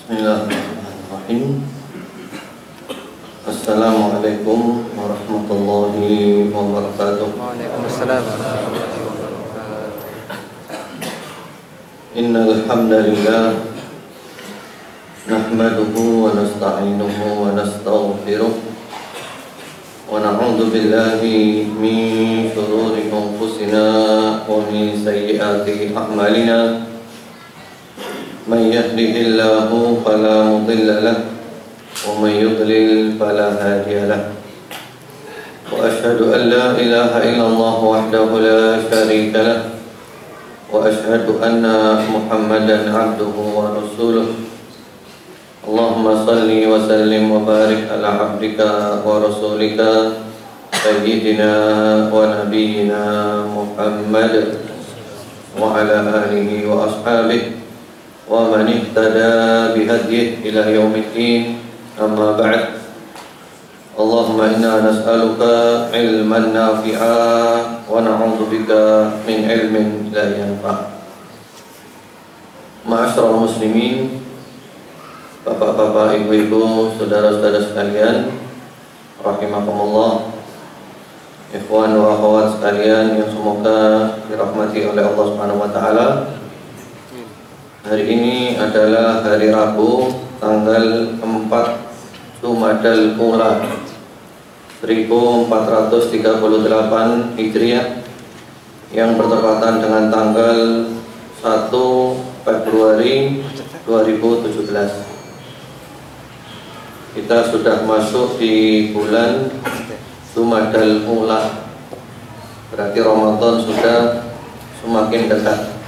Bismillahirrahmanirrahim. Assalamualaikum warahmatullahi wabarakatuh. Waalaikumsalam. Innal hamdalillah nahmaduhu wa nasta'inuhu wa nastaghfiruh wa na'udzu billahi min shururi anfusina wa min sayyiati a'malina. Man yahdihillahu fala mudilla lahu wa man yudlil fala hadiya lahu. Wa asyhadu an la ilaha illallah wahdahu la syarika lahu wa asyhadu anna Muhammadan abduhu wa rasuluh. Allahumma salli wa sallim wa barik ala abdika wa rasulika sayyidina wa nabiyyina Muhammad wa ala alihi wa ashabihi wa man ihtada bihadyihi ila yaumiddin. Amma ba'd. Allahumma inna nas'aluka ilman nafi'a wa na'udzubika min ilmin la yanfa'. Ma'asyiral muslimin, bapak-bapak, ibu-ibu, saudara-saudara sekalian, rahimakumullah, ikhwan wa akhwat sekalian yang semoga dirahmati oleh Allah Subhanahu wa taala. Hari ini adalah hari Rabu, tanggal 4 Jumadal Ula 1438 Hijriah, yang bertepatan dengan tanggal 1 Februari 2017. Kita sudah masuk di bulan Jumadal Ula, berarti Ramadan sudah semakin dekat.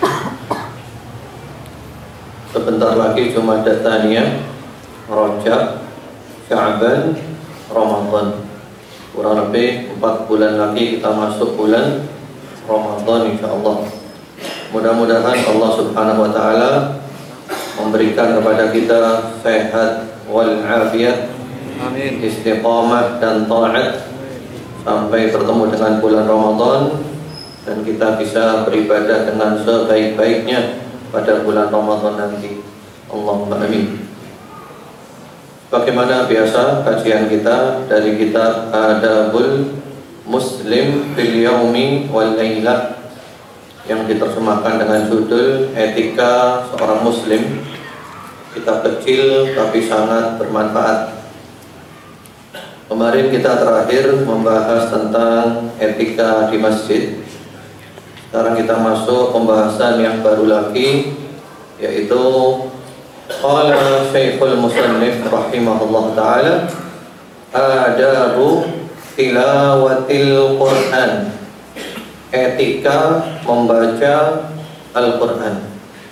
Sebentar lagi Jumadat Tsaniyah, Rajab, Sya'ban, Ramadan. Kurang lebih 4 bulan lagi kita masuk bulan Ramadan insyaallah. Mudah-mudahan Allah Subhanahu wa taala memberikan kepada kita sehat wal afiat, amin, istiqamah dan taat sampai bertemu dengan bulan Ramadan, dan kita bisa beribadah dengan sebaik-baiknya pada bulan Ramadan nanti. Allahumma amin. Bagaimana biasa kajian kita dari kitab Adabul Muslim fil Yaumi wal Lailah, yang diterjemahkan dengan judul Etika Seorang Muslim. Kitab kecil tapi sangat bermanfaat. Kemarin kita terakhir membahas tentang etika di masjid. Sekarang kita masuk pembahasan yang baru lagi, yaitu qala Syekhul Musannif rahimahullah ta'ala adabu tilawatil Qur'an, etika membaca Al-Qur'an.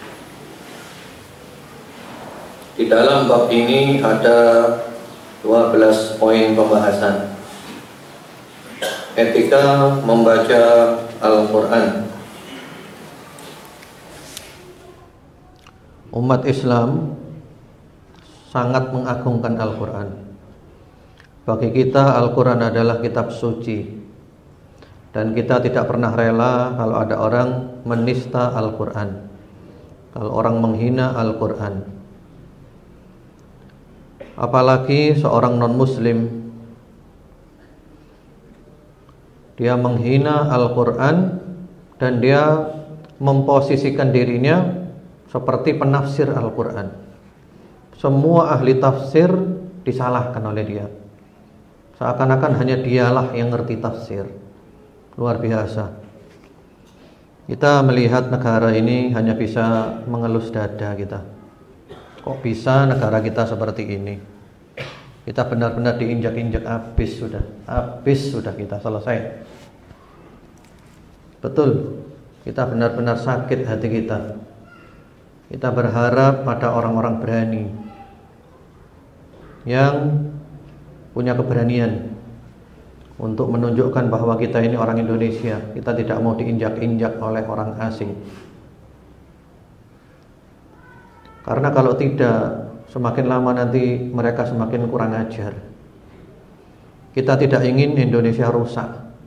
Di dalam bab ini ada 12 poin pembahasan. Etika membaca Al-Qur'an. Umat Islam sangat mengagungkan Al-Quran. Bagi kita Al-Quran adalah kitab suci, dan kita tidak pernah rela kalau ada orang menista Al-Quran, kalau orang menghina Al-Quran. Apalagi seorang non-muslim, dia menghina Al-Quran dan dia memposisikan dirinya seperti penafsir Al-Quran. Semua ahli tafsir disalahkan oleh dia, seakan-akan hanya dialah yang ngerti tafsir. Luar biasa. Kita melihat negara ini hanya bisa mengelus dada kita. Kok bisa negara kita seperti ini? Kita benar-benar diinjak-injak, habis sudah kita selesai. Betul, kita benar-benar sakit hati kita. Kita berharap pada orang-orang berani yang punya keberanian untuk menunjukkan bahwa kita ini orang Indonesia. Kita tidak mau diinjak-injak oleh orang asing. Karena kalau tidak, semakin lama nanti mereka semakin kurang ajar. Kita tidak ingin Indonesia rusak.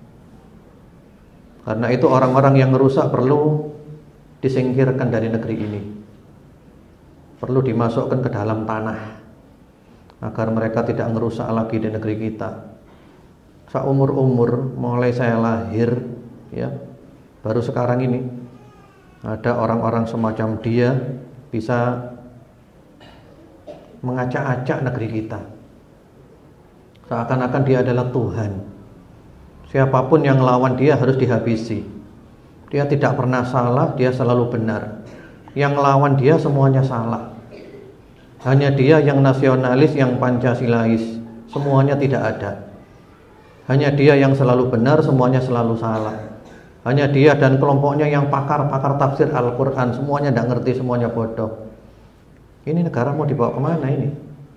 Karena itu orang-orang yang merusak perlu disingkirkan dari negeri ini. perlu dimasukkan ke dalam tanah agar mereka tidak merusak lagi di negeri kita. Seumur-umur mulai saya lahir, ya, baru sekarang ini ada orang-orang semacam dia bisa mengacak-acak negeri kita. Seakan-akan dia adalah Tuhan. Siapapun yang lawan dia harus dihabisi. Dia tidak pernah salah, dia selalu benar. Yang lawan dia semuanya salah. Hanya dia yang nasionalis, yang Pancasilais, semuanya tidak ada. Hanya dia yang selalu benar, semuanya selalu salah. Hanya dia dan kelompoknya yang pakar-pakar tafsir Al-Quran, semuanya tidak ngerti, semuanya bodoh. Ini negara mau dibawa kemana ini?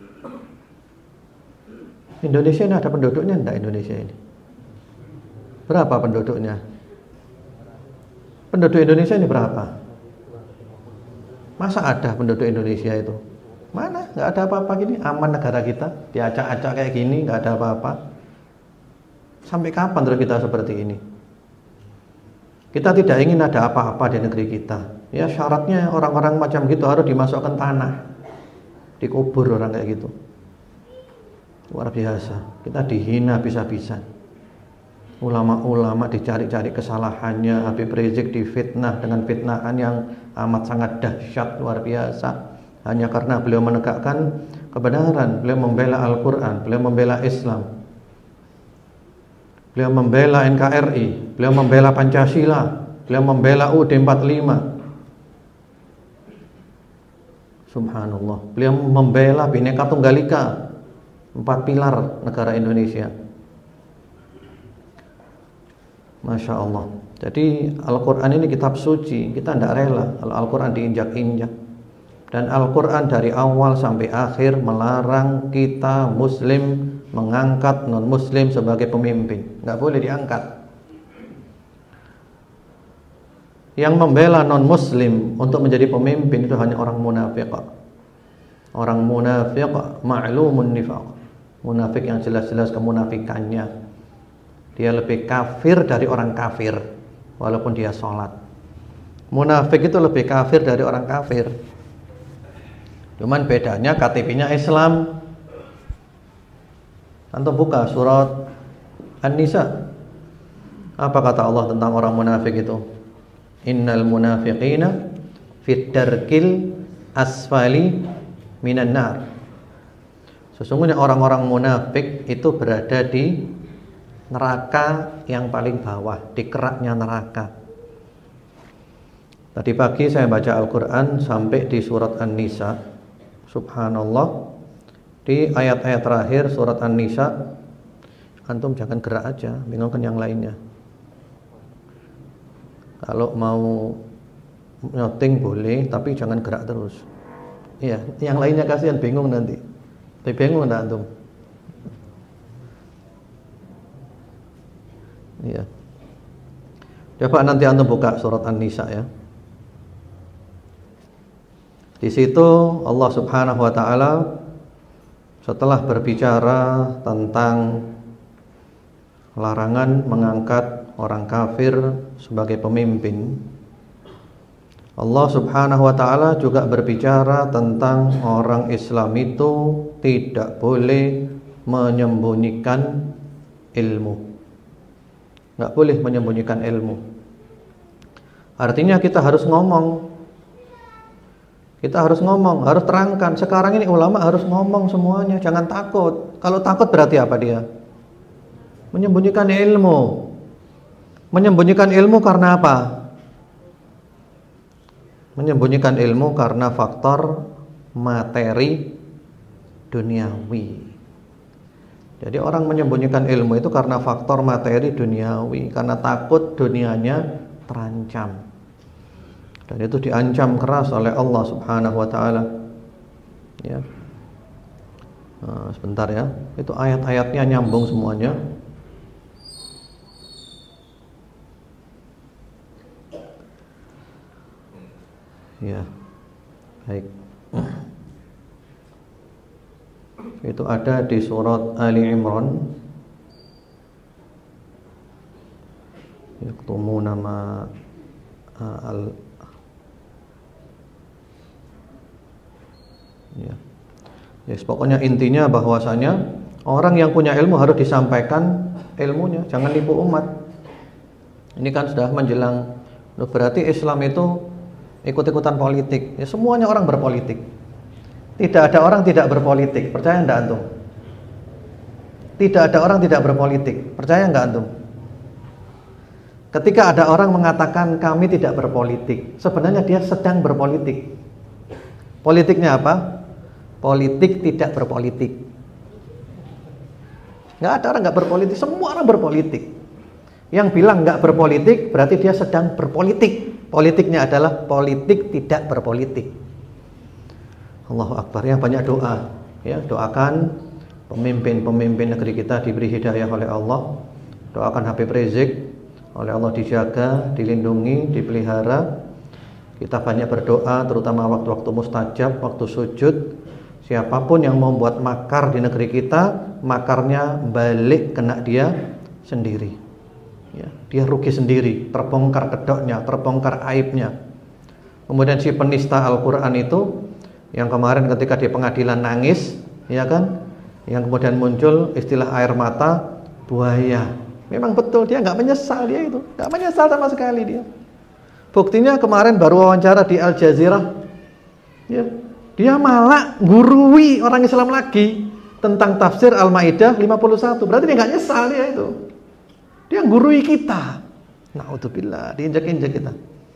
Indonesia ini ada penduduknya enggak Indonesia ini? Berapa penduduknya? Penduduk Indonesia ini berapa? Masa ada penduduk Indonesia itu? Mana? Enggak ada apa-apa gini, aman negara kita, diacak-acak kayak gini, enggak ada apa-apa. Sampai kapan terus kita seperti ini? Kita tidak ingin ada apa-apa di negeri kita. Ya syaratnya orang-orang macam gitu harus dimasukkan tanah, dikubur orang kayak gitu. Luar biasa. Kita dihina bisa-bisa. Ulama-ulama dicari-cari kesalahannya. Habib Rizik difitnah dengan fitnahan yang amat sangat dahsyat, luar biasa. Hanya karena beliau menegakkan kebenaran, beliau membela Al-Quran, beliau membela Islam, beliau membela NKRI, beliau membela Pancasila, beliau membela UUD 45. Subhanallah. Beliau membela Bhinneka Tunggal Ika, 4 pilar negara Indonesia. Masya Allah. Jadi Al-Quran ini kitab suci. Kita tidak rela kalau Al-Quran diinjak-injak. Dan Al-Quran dari awal sampai akhir melarang kita Muslim mengangkat non-Muslim sebagai pemimpin. Nggak boleh diangkat. Yang membela non-Muslim untuk menjadi pemimpin itu hanya orang munafik. Orang munafik ma'lumun nifaq. Munafik yang jelas-jelas kemunafikannya. Dia lebih kafir dari orang kafir walaupun dia sholat. Munafik itu lebih kafir dari orang kafir. Cuman bedanya KTP-nya Islam. Antum buka surat An-Nisa. Apa kata Allah tentang orang munafik itu? Innal munafiqina fit darkil asfali minan nar. Sesungguhnya orang-orang munafik itu berada di neraka yang paling bawah, di keraknya neraka. Tadi pagi saya baca Al-Quran sampai di surat An-Nisa. Subhanallah. Di ayat-ayat terakhir surat An-Nisa, antum jangan gerak aja, bingungkan yang lainnya. Kalau mau nyoting boleh, tapi jangan gerak terus. Iya, yang lainnya kasihan bingung nanti. Tapi bingung enggak antum? Iya. Coba nanti antum buka surat An-Nisa ya. Di situ Allah Subhanahu wa taala setelah berbicara tentang larangan mengangkat orang kafir sebagai pemimpin, Allah Subhanahu wa taala juga berbicara tentang orang Islam itu tidak boleh menyembunyikan ilmu. Enggak boleh menyembunyikan ilmu. Artinya kita harus ngomong. Kita harus ngomong, harus terangkan. Sekarang ini ulama harus ngomong semuanya, jangan takut. Kalau takut berarti apa dia? Menyembunyikan ilmu. Menyembunyikan ilmu karena apa? Menyembunyikan ilmu karena faktor materi duniawi. Jadi orang menyembunyikan ilmu itu karena faktor materi duniawi, karena takut dunianya terancam. Dan itu diancam keras oleh Allah Subhanahu wa taala. Ya. Nah, sebentar ya. Itu ayat-ayatnya nyambung semuanya. Ya. Baik. Itu ada di surat Ali Imran. Yaktumu nama Yes, pokoknya intinya bahwasanya orang yang punya ilmu harus disampaikan ilmunya, jangan nipu umat. Ini kan sudah menjelang, berarti Islam itu ikut-ikutan politik. Ya, semuanya orang berpolitik. Tidak ada orang tidak berpolitik. Percaya enggak antum? Tidak ada orang tidak berpolitik. Percaya enggak antum? Ketika ada orang mengatakan kami tidak berpolitik, sebenarnya dia sedang berpolitik. Politiknya apa? Politik tidak berpolitik. Enggak ada orang enggak berpolitik, semua orang berpolitik. Yang bilang enggak berpolitik berarti dia sedang berpolitik. Politiknya adalah politik tidak berpolitik. Allahu Akbar. Yang banyak doa, ya, doakan pemimpin-pemimpin negeri kita diberi hidayah oleh Allah. Doakan Habib Rizik oleh Allah dijaga, dilindungi, dipelihara. Kita banyak berdoa terutama waktu-waktu mustajab, waktu sujud. Siapapun yang membuat makar di negeri kita, makarnya balik kena dia sendiri. Ya, dia rugi sendiri, terbongkar kedoknya, terbongkar aibnya. Kemudian si penista Al-Quran itu yang kemarin ketika di pengadilan nangis, ya kan, yang kemudian muncul istilah air mata buaya. Memang betul dia nggak menyesal, dia itu nggak menyesal sama sekali dia. Buktinya kemarin baru wawancara di Al Jazeera, ya, dia malah gurui orang Islam lagi tentang tafsir Al-Maidah 51. Berarti dia nggak nyesal dia itu. Dia gurui kita. Na'udzubillah, diinjak-injak kita.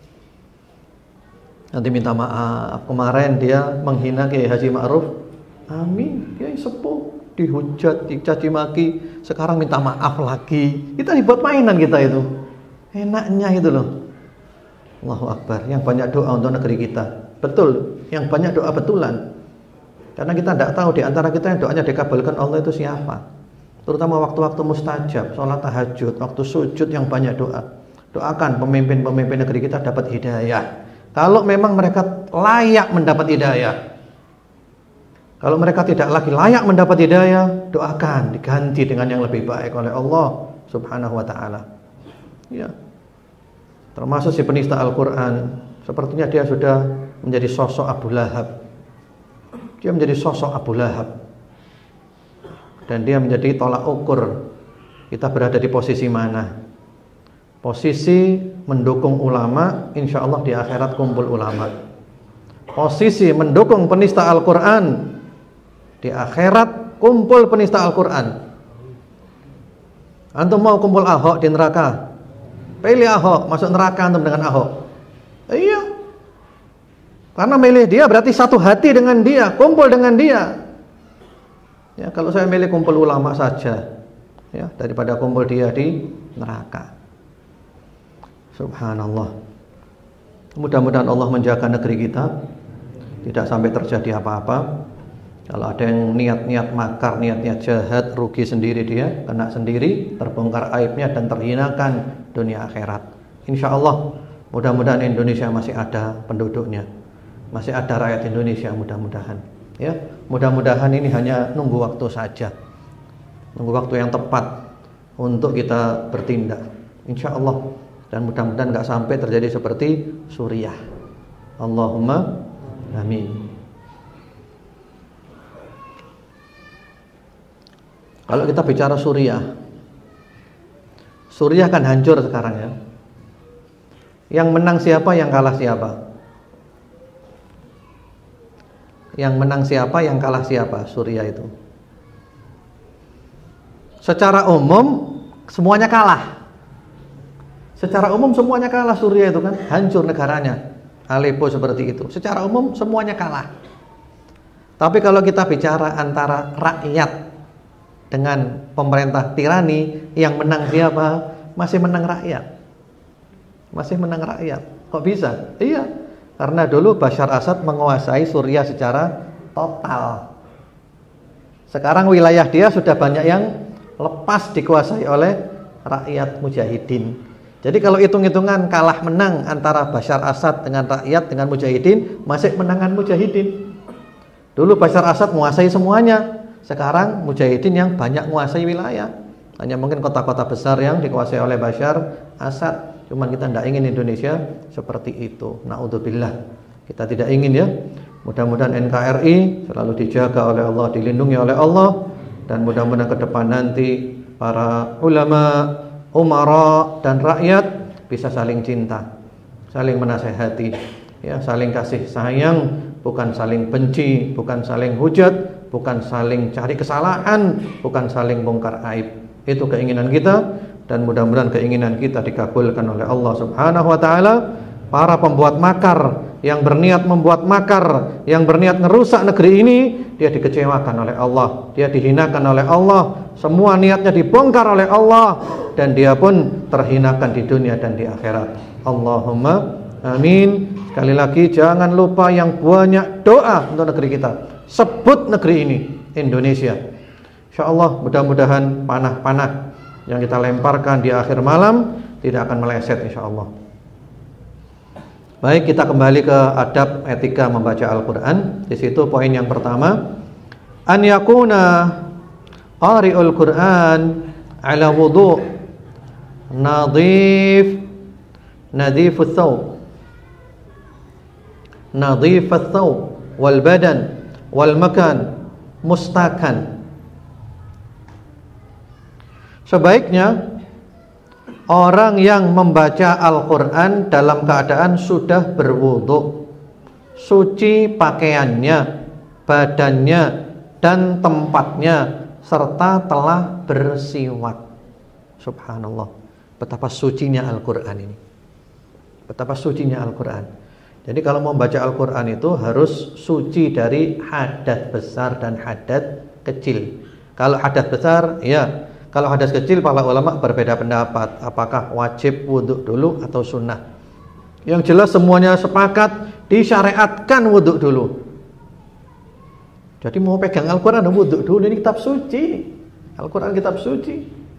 Nanti minta maaf. Kemarin dia menghina Kiai Haji Ma'ruf. Amin. Kiai sepuh, dihujat, dicaci maki. Sekarang minta maaf lagi. Kita dibuat mainan kita itu. Enaknya itu loh. Allahu Akbar. Yang banyak doa untuk negeri kita. Betul. Yang banyak doa betulan. Karena kita tidak tahu di antara kita yang doanya dikabulkan Allah itu siapa. Terutama waktu-waktu mustajab, sholat tahajud, waktu sujud yang banyak doa. Doakan pemimpin-pemimpin negeri kita dapat hidayah. Kalau memang mereka layak mendapat hidayah. Kalau mereka tidak lagi layak mendapat hidayah, doakan diganti dengan yang lebih baik oleh Allah Subhanahu wa taala. Ya. Termasuk si penista Al-Qur'an, sepertinya dia sudah menjadi sosok Abu Lahab. Dia menjadi sosok Abu Lahab. Dan dia menjadi tolak ukur kita berada di posisi mana. Posisi mendukung ulama, insya Allah di akhirat kumpul ulama. Posisi mendukung penista Al-Quran, di akhirat kumpul penista Al-Quran. Antum mau kumpul Ahok di neraka, pilih Ahok, masuk neraka antum dengan Ahok. Iya, karena milih dia berarti satu hati dengan dia, kumpul dengan dia. Ya, kalau saya milih kumpul ulama saja, ya, daripada kumpul dia di neraka. Subhanallah. Mudah-mudahan Allah menjaga negeri kita, tidak sampai terjadi apa-apa. Kalau ada yang niat-niat makar, niat-niat jahat, rugi sendiri dia, kena sendiri, terbongkar aibnya dan terhinakan dunia akhirat. Insya Allah, mudah-mudahan Indonesia masih ada penduduknya, masih ada rakyat Indonesia, mudah-mudahan. Ya, mudah-mudahan ini hanya nunggu waktu saja, nunggu waktu yang tepat untuk kita bertindak, insya Allah. Dan mudah-mudahan nggak sampai terjadi seperti Suriah. Allahumma amin. Kalau kita bicara Suriah, Suriah kan hancur sekarang ya. Yang menang siapa, yang kalah siapa? Yang menang siapa, yang kalah siapa? Suriah itu secara umum semuanya kalah. Secara umum semuanya kalah. Suriah itu kan hancur negaranya, Aleppo seperti itu. Secara umum semuanya kalah. Tapi kalau kita bicara antara rakyat dengan pemerintah tirani, yang menang siapa? Masih menang rakyat. Masih menang rakyat. Kok bisa? Iya, karena dulu Bashar Assad menguasai Suriah secara total. Sekarang wilayah dia sudah banyak yang lepas dikuasai oleh rakyat mujahidin. Jadi kalau hitung-hitungan kalah menang antara Bashar Assad dengan rakyat dengan mujahidin, masih menangan mujahidin. Dulu Bashar Assad menguasai semuanya. Sekarang mujahidin yang banyak menguasai wilayah. Hanya mungkin kota-kota besar yang dikuasai oleh Bashar Assad. Cuman kita tidak ingin Indonesia seperti itu. Na'udzubillah. Kita tidak ingin ya. Mudah-mudahan NKRI selalu dijaga oleh Allah, dilindungi oleh Allah, dan mudah-mudahan ke depan nanti para ulama, umara dan rakyat bisa saling cinta, saling menasehati, ya, saling kasih sayang, bukan saling benci, bukan saling hujat, bukan saling cari kesalahan, bukan saling bongkar aib. Itu keinginan kita, dan mudah-mudahan keinginan kita dikabulkan oleh Allah Subhanahu wa taala. Para pembuat makar yang berniat membuat makar, yang berniat ngerusak negeri ini, dia dikecewakan oleh Allah, dia dihinakan oleh Allah, semua niatnya dibongkar oleh Allah, dan dia pun terhinakan di dunia dan di akhirat. Allahumma amin. Sekali lagi, jangan lupa yang banyak doa untuk negeri kita. Sebut negeri ini, Indonesia. InsyaAllah mudah-mudahan panah-panah yang kita lemparkan di akhir malam tidak akan meleset, insyaallah. Baik, kita kembali ke adab etika membaca Al-Quran. Di situ poin yang pertama, an yakuna qari'ul Quran ala wudu' nadhifus thawb wal badan wal makan mustakan. Sebaiknya orang yang membaca Al-Quran dalam keadaan sudah berwudu, suci pakaiannya, badannya, dan tempatnya, serta telah bersiwak. Subhanallah, betapa sucinya Al-Quran ini. Betapa sucinya Al-Quran. Jadi kalau mau baca Al-Quran itu harus suci dari hadas besar dan hadas kecil. Kalau hadas besar, ya. Kalau hadas kecil, para ulama berbeda pendapat, apakah wajib wudhu dulu atau sunnah. Yang jelas semuanya sepakat disyariatkan wudhu dulu. Jadi mau pegang Al-Quran wudhu dulu, ini kitab suci. Al-Quran kitab suci.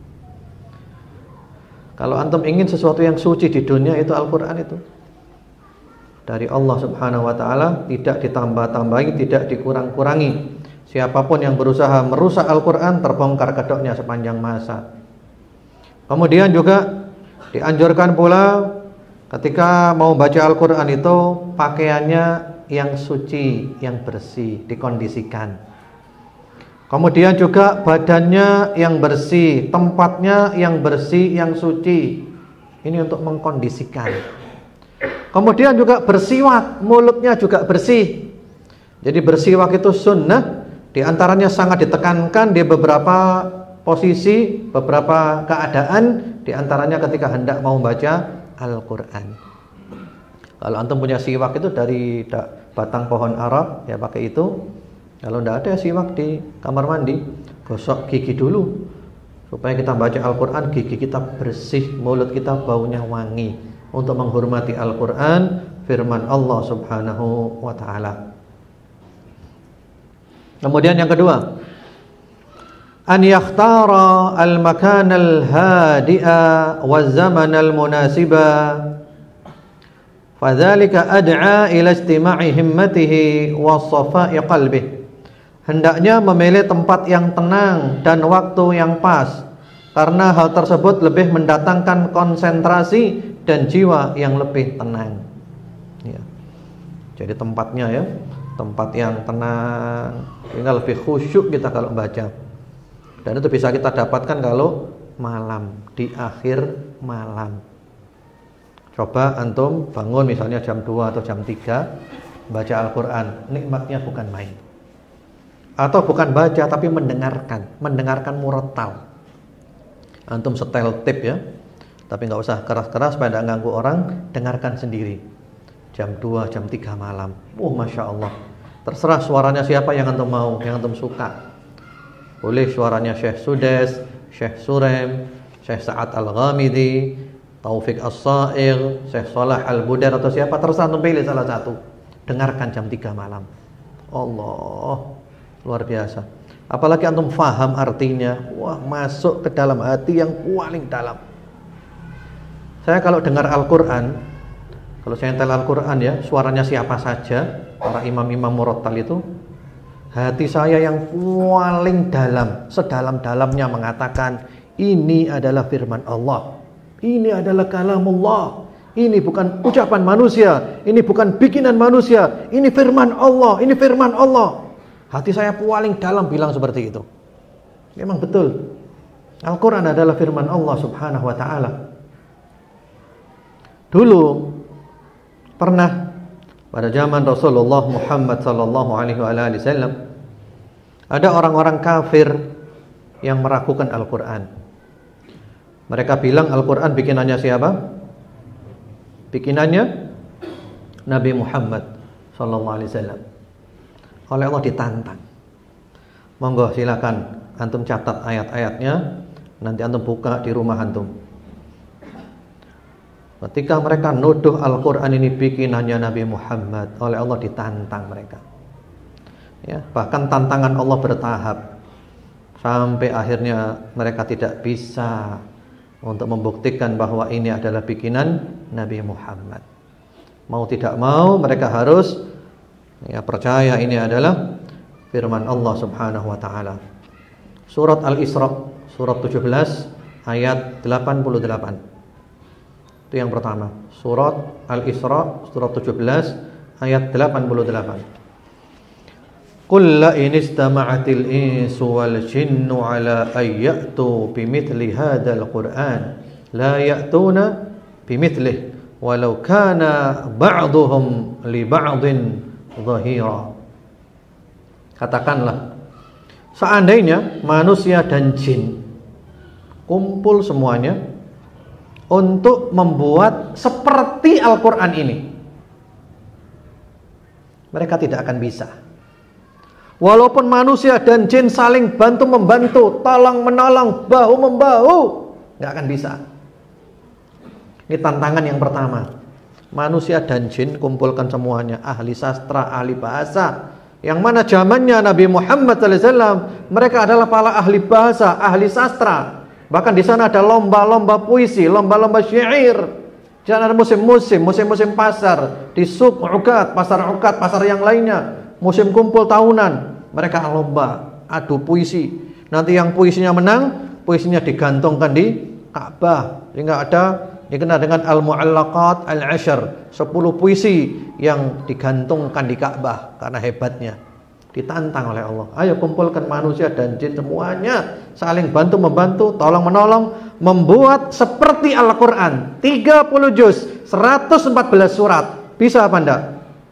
Kalau antum ingin sesuatu yang suci di dunia, itu Al-Quran itu. Dari Allah Subhanahu wa ta'ala, tidak ditambah-tambahi, tidak dikurang-kurangi. Siapapun yang berusaha merusak Al-Quran, terbongkar kedoknya sepanjang masa. Kemudian juga dianjurkan pula ketika mau baca Al-Quran itu pakaiannya yang suci, yang bersih, dikondisikan. Kemudian juga badannya yang bersih, tempatnya yang bersih, yang suci. Ini untuk mengkondisikan. Kemudian juga bersiwak, mulutnya juga bersih. Jadi bersiwak itu sunnah. Di antaranya sangat ditekankan di beberapa posisi, beberapa keadaan, di antaranya ketika hendak mau baca Al-Quran. Kalau antum punya siwak itu dari batang pohon Arab, ya pakai itu. Kalau tidak ada siwak di kamar mandi, gosok gigi dulu, supaya kita baca Al-Quran, gigi kita bersih, mulut kita baunya wangi, untuk menghormati Al-Quran, firman Allah Subhanahu wa ta'ala. Kemudian yang kedua, an yakhtara al-makan al-hadi'a waz-zaman al-munasiba, fadzalika ad'a ila istima'i himmatihi wa safa'i qalbihi. Hendaknya memilih tempat yang tenang dan waktu yang pas, karena hal tersebut lebih mendatangkan konsentrasi dan jiwa yang lebih tenang. Ya. Jadi tempatnya, ya, tempat yang tenang, sehingga lebih khusyuk kita kalau baca. Dan itu bisa kita dapatkan kalau malam, di akhir malam. Coba antum bangun misalnya jam 2 atau jam 3, baca Al-Quran, nikmatnya bukan main. Atau bukan baca tapi mendengarkan murattal. Antum setel tip, ya, tapi nggak usah keras-keras supaya tidak ganggu orang, dengarkan sendiri. Jam 2, jam 3 malam. Masya Allah. Terserah suaranya siapa yang antum mau, yang antum suka. Boleh suaranya Syekh Sudes, Syekh Surem, Syekh Sa'ad Al-Ghamidi, Taufik As-Sa'ir, Syekh Salah Al-Budar, atau siapa, terserah antum pilih salah satu. Dengarkan jam 3 malam. Allah, luar biasa. Apalagi antum faham artinya, wah, masuk ke dalam hati yang paling dalam. Saya kalau dengar Al-Quran, kalau saya nyetel Al-Quran, ya, suaranya siapa saja, para imam-imam murattal itu, hati saya yang paling dalam, sedalam-dalamnya mengatakan, ini adalah firman Allah, ini adalah kalamullah, Ini bukan ucapan manusia, ini bukan bikinan manusia, ini firman Allah, ini firman Allah. Hati saya paling dalam bilang seperti itu. Memang betul. Al-Quran adalah firman Allah subhanahu wa ta'ala. Dulu pernah pada zaman Rasulullah Muhammad sallallahu alaihi wasallam ada orang-orang kafir yang meragukan Al-Quran. Mereka bilang Al-Quran bikinannya siapa? Bikinannya Nabi Muhammad sallallahu alaihi wasallam. Oleh Allah ditantang. Monggo silakan antum catat ayat-ayatnya, nanti antum buka di rumah antum. Ketika mereka nuduh Al-Quran ini bikinannya Nabi Muhammad, oleh Allah ditantang mereka. Ya, bahkan tantangan Allah bertahap sampai akhirnya mereka tidak bisa untuk membuktikan bahwa ini adalah bikinan Nabi Muhammad. Mau tidak mau mereka harus percaya ini adalah firman Allah subhanahu wa ta'ala. Surat Al-Isra, surat 17 ayat 88. Itu yang pertama. Surat Al-Isra, surat 17 ayat 88. Qul la in istama'atil insu wal jinnu ala ayyatu bimithli hadzal Qur'an la ya'tuna bimithlihi walau kana ba'dhum li ba'dhin dhahira. Katakanlah, seandainya manusia dan jin kumpul semuanya untuk membuat seperti Al-Quran ini, mereka tidak akan bisa. Walaupun manusia dan jin saling bantu-membantu, tolong-menolong, bahu-membahu, nggak akan bisa. Ini tantangan yang pertama. Manusia dan jin kumpulkan semuanya, ahli sastra, ahli bahasa. Yang mana zamannya Nabi Muhammad SAW, mereka adalah para ahli bahasa, ahli sastra. Bahkan di sana ada lomba-lomba puisi, lomba-lomba syair. Di sana ada musim-musim pasar, di suk ukat, pasar yang lainnya. Musim kumpul tahunan, mereka lomba, adu puisi. Nanti yang puisinya menang, puisinya digantungkan di Ka'bah. Sehingga ada dikenal dengan al-mu'allaqat al-'ashr, 10 puisi yang digantungkan di Ka'bah karena hebatnya. Ditantang oleh Allah. Ayo kumpulkan manusia dan jin semuanya, saling bantu-membantu, tolong-menolong, membuat seperti Al-Quran, 30 juz, 114 surat. Bisa apa enggak?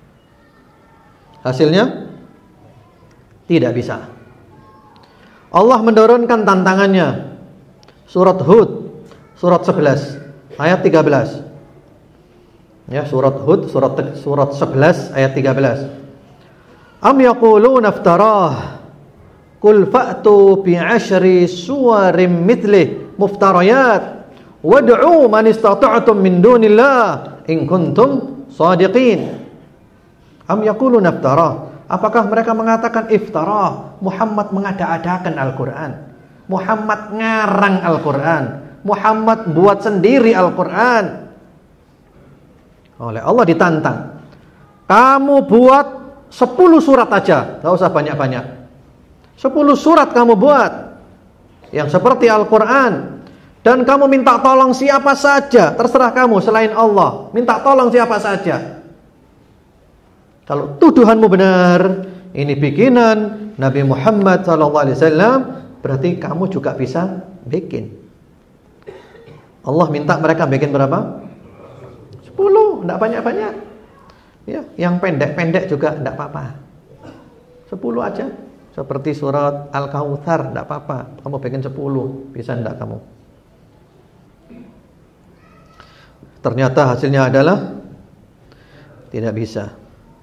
Hasilnya tidak bisa. Allah menurunkan tantangannya. Surat Hud, surat 11 ayat 13. Ya, surat Hud, surat 11 ayat 13. Am yaquluna iftarah qul fa'tu bi 'ashri suwarin mithlih muftariyat wad'u man istata'tum min dunillah in kuntum shadiqin. Am yaquluna iftarah, apakah mereka mengatakan iftarah, Muhammad mengada-adakan Al-Quran, Muhammad ngarang Al-Quran, Muhammad buat sendiri Al-Quran. Oleh Allah ditantang, kamu buat 10 surat aja, gak usah banyak-banyak. 10 surat kamu buat yang seperti Al-Quran, dan kamu minta tolong siapa saja, terserah kamu selain Allah, minta tolong siapa saja. Kalau tuduhanmu benar, ini bikinan Nabi Muhammad SAW, berarti kamu juga bisa bikin. Allah minta mereka bikin berapa? 10, enggak banyak-banyak. Ya, yang pendek-pendek juga enggak apa-apa. 10 aja. Seperti surat Al-Kautsar, enggak apa-apa. Kamu bikin 10, bisa enggak kamu? Ternyata hasilnya adalah tidak bisa.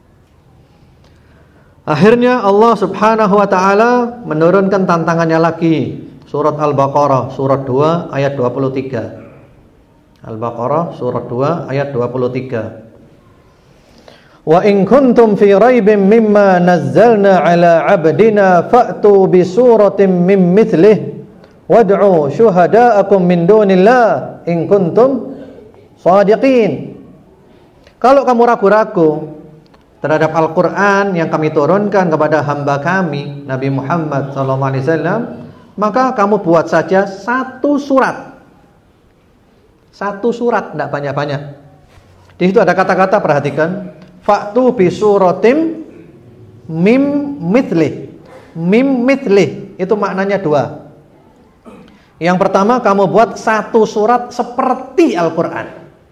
Akhirnya Allah subhanahu wa ta'ala menurunkan tantangannya lagi. Surat Al-Baqarah, surat 2 ayat 23. Al-Baqarah, surat 2 ayat 23. Wa in kuntum fi raibin mimma nazzalna ala abdina fa'tu bi suratin min mithlih wad'u syuhada'akum min dunillah in kuntum shadiqin. Kalau kamu ragu-ragu terhadap Al-Quran yang kami turunkan kepada hamba kami Nabi Muhammad SAW, maka kamu buat saja 1 surat. 1 surat, tidak banyak-banyak. Di situ ada kata-kata, perhatikan, fa'tu bi suratim mim mithlih. Mim mithlih itu maknanya dua. Yang pertama, kamu buat satu surat seperti Al-Quran.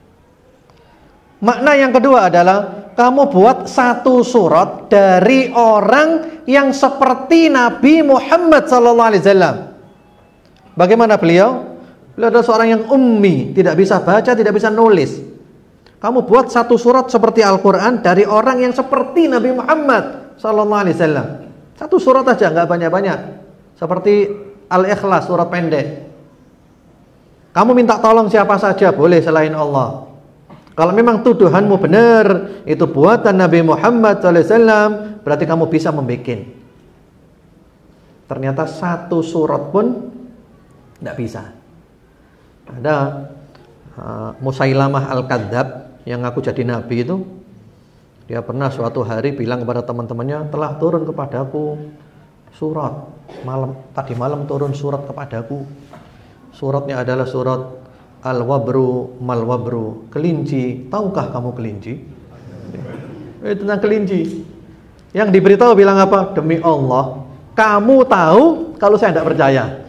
Makna yang kedua adalah kamu buat satu surat dari orang yang seperti Nabi Muhammad SAW. Bagaimana beliau? Beliau adalah seorang yang ummi, tidak bisa baca, tidak bisa nulis. Kamu buat satu surat seperti Al-Quran dari orang yang seperti Nabi Muhammad SAW. Satu surat aja, nggak banyak-banyak. Seperti Al-Ikhlas, surat pendek. Kamu minta tolong siapa saja boleh selain Allah. Kalau memang tuduhanmu benar, itu buatan Nabi Muhammad SAW, berarti kamu bisa membikin. Ternyata satu surat pun tidak bisa. Ada Musailamah Al-Kadzab yang ngaku jadi Nabi itu, dia pernah suatu hari bilang kepada teman-temannya, telah turun kepadaku surat. Tadi malam turun surat kepadaku. Suratnya adalah surat Al-Wabru Mal-Wabru, kelinci. Tahukah kamu kelinci? Tentang kelinci. Yang diberitahu bilang apa? Demi Allah, kamu tahu kalau saya tidak percaya.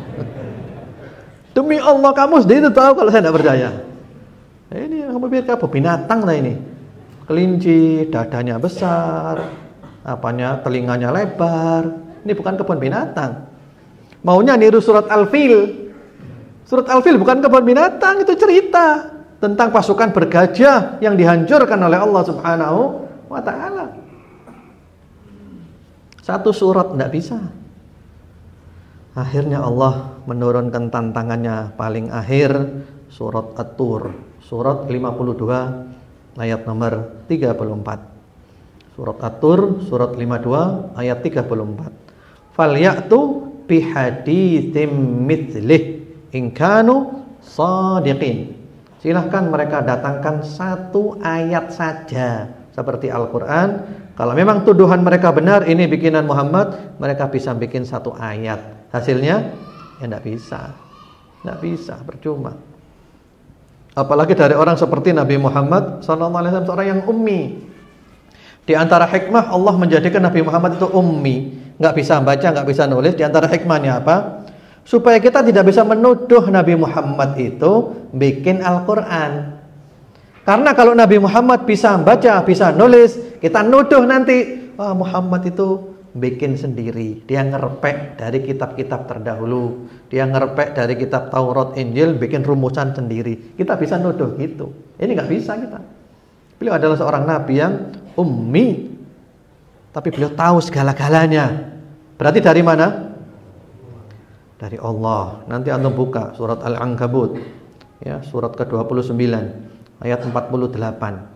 Demi Allah, kamu sendiri tahu kalau saya tidak percaya. Ini kamu pikir apa? Binatang lah ini. Kelinci, dadanya besar, telinganya lebar. Ini bukan kebun binatang. Maunya niru surat Al-Fil. Surat Al-Fil bukan kebun binatang, itu cerita tentang pasukan bergajah yang dihancurkan oleh Allah Subhanahu wa ta'ala. Satu surat tidak bisa. Akhirnya Allah menurunkan tantangannya paling akhir, surat At-Tur, surat 52 ayat nomor 34. Surat At-Tur, surat 52 ayat 34. Falyatu bihaditsim mithlih in kanu shadiqin. Silahkan mereka datangkan satu ayat saja seperti Al-Quran. Kalau memang tuduhan mereka benar, ini bikinan Muhammad, mereka bisa bikin satu ayat. Hasilnya ya tidak bisa. Tidak bisa, percuma. Apalagi dari orang seperti Nabi Muhammad SAW, seorang yang ummi. Di antara hikmah Allah menjadikan Nabi Muhammad itu ummi, nggak bisa baca, nggak bisa nulis. Di antara hikmahnya apa? Supaya kita tidak bisa menuduh Nabi Muhammad itu bikin Al-Quran. Karena kalau Nabi Muhammad bisa baca, bisa nulis, kita nuduh nanti, wah, Muhammad itu bikin sendiri. Dia ngerepek dari kitab-kitab terdahulu. Dia ngerepek dari kitab Taurat, Injil, bikin rumusan sendiri. Kita bisa nuduh gitu. Ini nggak bisa kita. Beliau adalah seorang Nabi yang ummi, tapi beliau tahu segala-galanya. Berarti dari mana? Dari Allah. Nanti antum buka surat Al-Ankabut, ya, surat ke-29 ayat 48.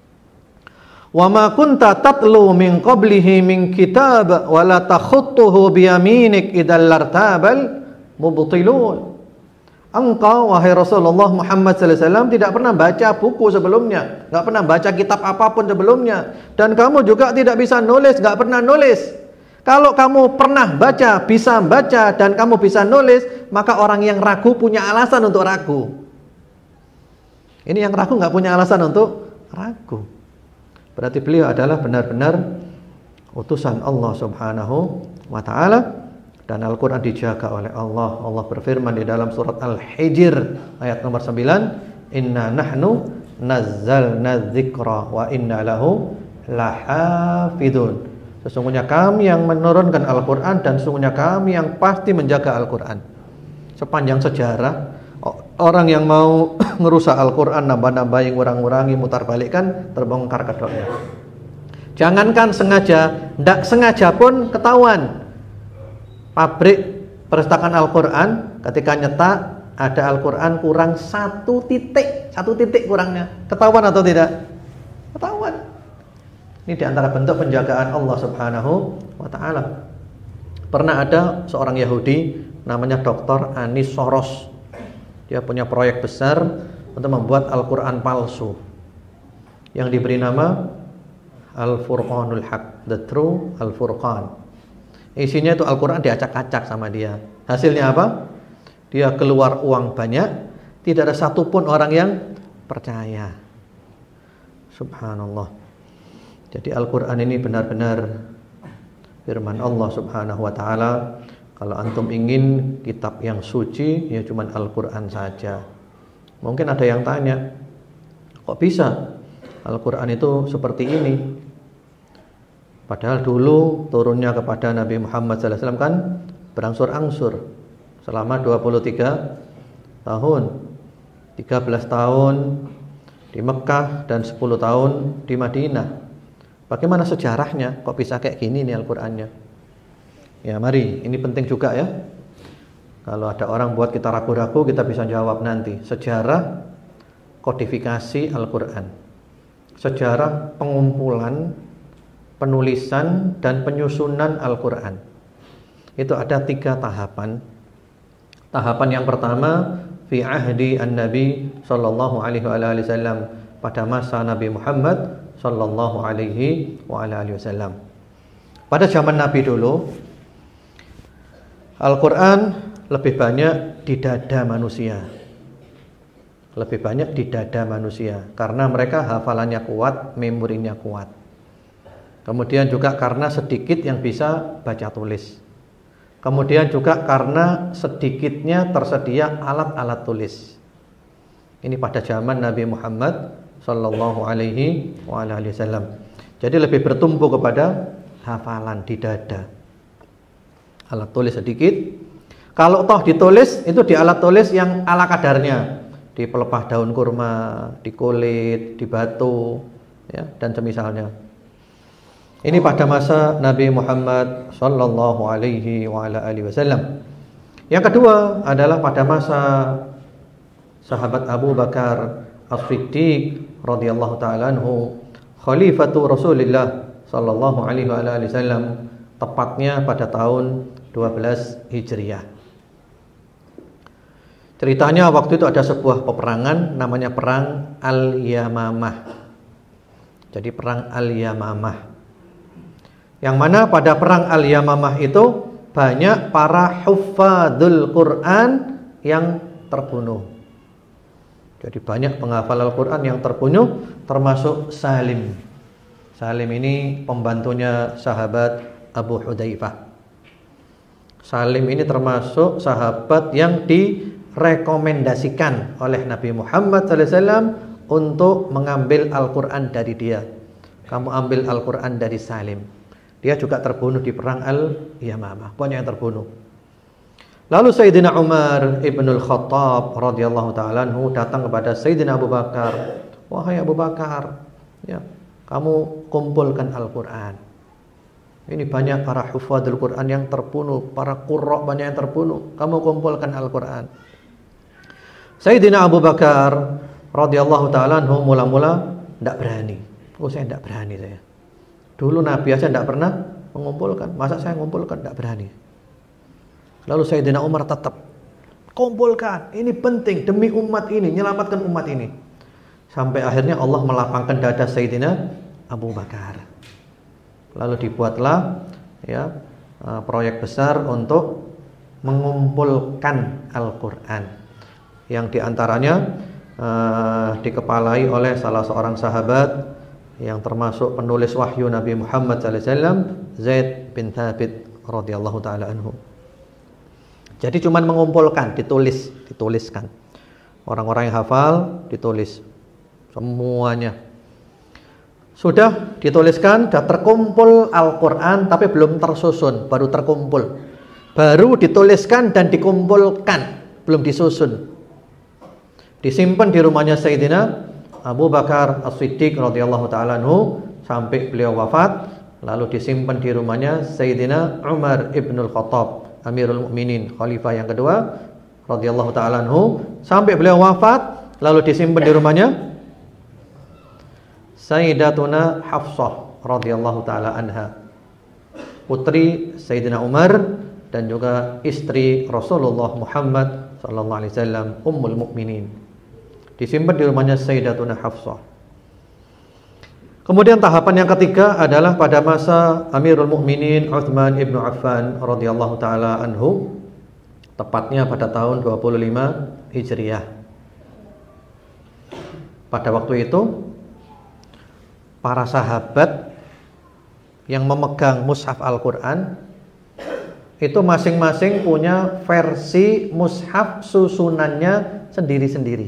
Wa ma kunta tatlu min qablihi min kitab wa la takhutuhu bi yaminik idzal lartabal mubtilun. Engkau wahai Rasulullah Muhammad sallallahu alaihi wasallam tidak pernah baca buku sebelumnya, enggak pernah baca kitab apapun sebelumnya, dan kamu juga tidak bisa nulis, enggak pernah nulis. Kalau kamu pernah baca, bisa baca, dan kamu bisa nulis, maka orang yang ragu punya alasan untuk ragu. Ini yang ragu nggak punya alasan untuk ragu. Berarti beliau adalah benar-benar utusan Allah Subhanahu wa ta'ala. Dan Al-Quran dijaga oleh Allah. Allah berfirman di dalam surat Al-Hijr ayat nomor 9, Inna nahnu nazzalna dzikra wa inna lahu lahafidun. Sesungguhnya kami yang menurunkan Al-Quran, dan sesungguhnya kami yang pasti menjaga Al-Quran. Sepanjang sejarah, orang yang mau ngerusak Al-Quran, nambah-nambahin, ngurang-ngurangi, mutar balikkan, terbongkar kedoknya. Jangankan sengaja, tidak sengaja pun ketahuan. Pabrik percetakan Al-Quran ketika nyetak ada Al-Quran kurang satu titik kurangnya, ketahuan atau tidak? Ketahuan. Ini diantara bentuk penjagaan Allah Subhanahu wa ta'ala. Pernah ada seorang Yahudi namanya Dr. Anis Soros. Dia punya proyek besar untuk membuat Al-Quran palsu yang diberi nama Al-Furqanul Haq, The True Al-Furqan. Isinya itu Al-Quran diacak-acak sama dia. Hasilnya apa? Dia keluar uang banyak, tidak ada satupun orang yang percaya. Subhanallah. Jadi Al-Quran ini benar-benar firman Allah Subhanahu wa ta'ala. Kalau antum ingin kitab yang suci, ya cuman Al-Quran saja. Mungkin ada yang tanya, kok bisa Al-Quran itu seperti ini? Padahal dulu turunnya kepada Nabi Muhammad SAW kan berangsur-angsur selama 23 tahun, 13 tahun di Mekah dan 10 tahun di Madinah. Bagaimana sejarahnya? Kok bisa kayak gini nih Al-Qur'annya? Ya mari, ini penting juga ya. Kalau ada orang buat kita ragu-ragu, kita bisa jawab nanti. Sejarah kodifikasi Al-Qur'an, sejarah pengumpulan, penulisan dan penyusunan Al-Qur'an. Itu ada 3 tahapan. Tahapan yang pertama fi ahdi an-nabi sallallahu alaihi wasallam, pada masa Nabi Muhammad sallallahu alaihi wasallam. Pada zaman Nabi dulu, Al-Qur'an lebih banyak di dada manusia. Lebih banyak di dada manusia karena mereka hafalannya kuat, memorinya kuat. Kemudian juga karena sedikit yang bisa baca tulis. Kemudian juga karena sedikitnya tersedia alat-alat tulis. Ini pada zaman Nabi Muhammad sallallahu alaihi wasallam. Jadi lebih bertumpu kepada hafalan di dada. Alat tulis sedikit. Kalau toh ditulis, itu di alat tulis yang ala kadarnya, di pelepah daun kurma, di kulit, di batu, ya, dan semisalnya. Ini pada masa Nabi Muhammad sallallahu alaihi wasallam. Yang kedua adalah pada masa sahabat Abu Bakar As-Siddiq radhiyallahu ta'ala anhu, khalifatu Rasulullah sallallahu alaihi wasallam, tepatnya pada tahun 12 Hijriah. Ceritanya waktu itu ada sebuah peperangan namanya perang Al-Yamamah. Jadi perang Al-Yamamah, yang mana pada perang Al-Yamamah itu banyak para huffadzul Quran yang terbunuh. Jadi banyak penghafal Al-Quran yang terbunuh, termasuk Salim. Salim ini pembantunya sahabat Abu Hudzaifah. Salim ini termasuk sahabat yang direkomendasikan oleh Nabi Muhammad SAW untuk mengambil Al-Quran dari dia. Kamu ambil Al-Quran dari Salim. Dia juga terbunuh di perang Al-Yamamah. Banyak yang terbunuh. Lalu Sayyidina Umar ibn al-Khattab radhiyallahu ta'ala anhu datang kepada Sayyidina Abu Bakar. Wahai Abu Bakar, ya, kamu kumpulkan Al-Quran. Ini banyak para hufadzul Quran yang terbunuh, para qurra banyak yang terbunuh. Kamu kumpulkan Al-Quran. Sayyidina Abu Bakar radhiyallahu ta'ala anhu mula-mula tidak berani. Saya tidak berani saya. Dulu Nabi aja tidak pernah mengumpulkan, masa saya mengumpulkan? Tidak berani. Lalu Sayyidina Umar tetap kumpulkan, ini penting demi umat ini, menyelamatkan umat ini. Sampai akhirnya Allah melapangkan dada Sayyidina Abu Bakar. Lalu dibuatlah ya proyek besar untuk mengumpulkan Al-Quran, yang diantaranya dikepalai oleh salah seorang sahabat yang termasuk penulis wahyu Nabi Muhammad SAW, Zaid bin Thabit radhiyallahu ta'ala anhu. Jadi cuma mengumpulkan, dituliskan. Orang-orang yang hafal ditulis semuanya. Sudah dituliskan, sudah terkumpul Al-Quran, tapi belum tersusun, baru terkumpul. Baru dituliskan dan dikumpulkan, belum disusun. Disimpan di rumahnya Sayyidina Abu Bakar As-Siddiq radhiyallahu ta'ala anhu sampai beliau wafat. Lalu disimpan di rumahnya Sayyidina Umar ibn al-Khattab, Amirul Mukminin, khalifah yang kedua radhiyallahu ta'ala anhu, sampai beliau wafat. Lalu disimpan di rumahnya Sayyidatuna Hafsah radhiyallahu ta'ala anha, putri Sayyidina Umar dan juga istri Rasulullah Muhammad sallallahu alaihi wasallam, Ummul Mukminin. Disimpan di rumahnya Sayyidatuna Hafsah. Kemudian tahapan yang ketiga adalah pada masa Amirul Mukminin Utsman ibn Affan radhiyallahu ta'ala anhu, tepatnya pada tahun 25 Hijriah. Pada waktu itu para sahabat yang memegang mushaf Al-Quran itu masing-masing punya versi mushaf susunannya sendiri-sendiri.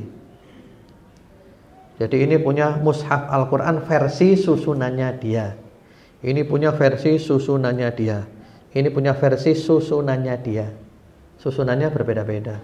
Jadi ini punya mushaf Al-Quran versi susunannya dia, ini punya versi susunannya dia, ini punya versi susunannya dia. Susunannya berbeda-beda.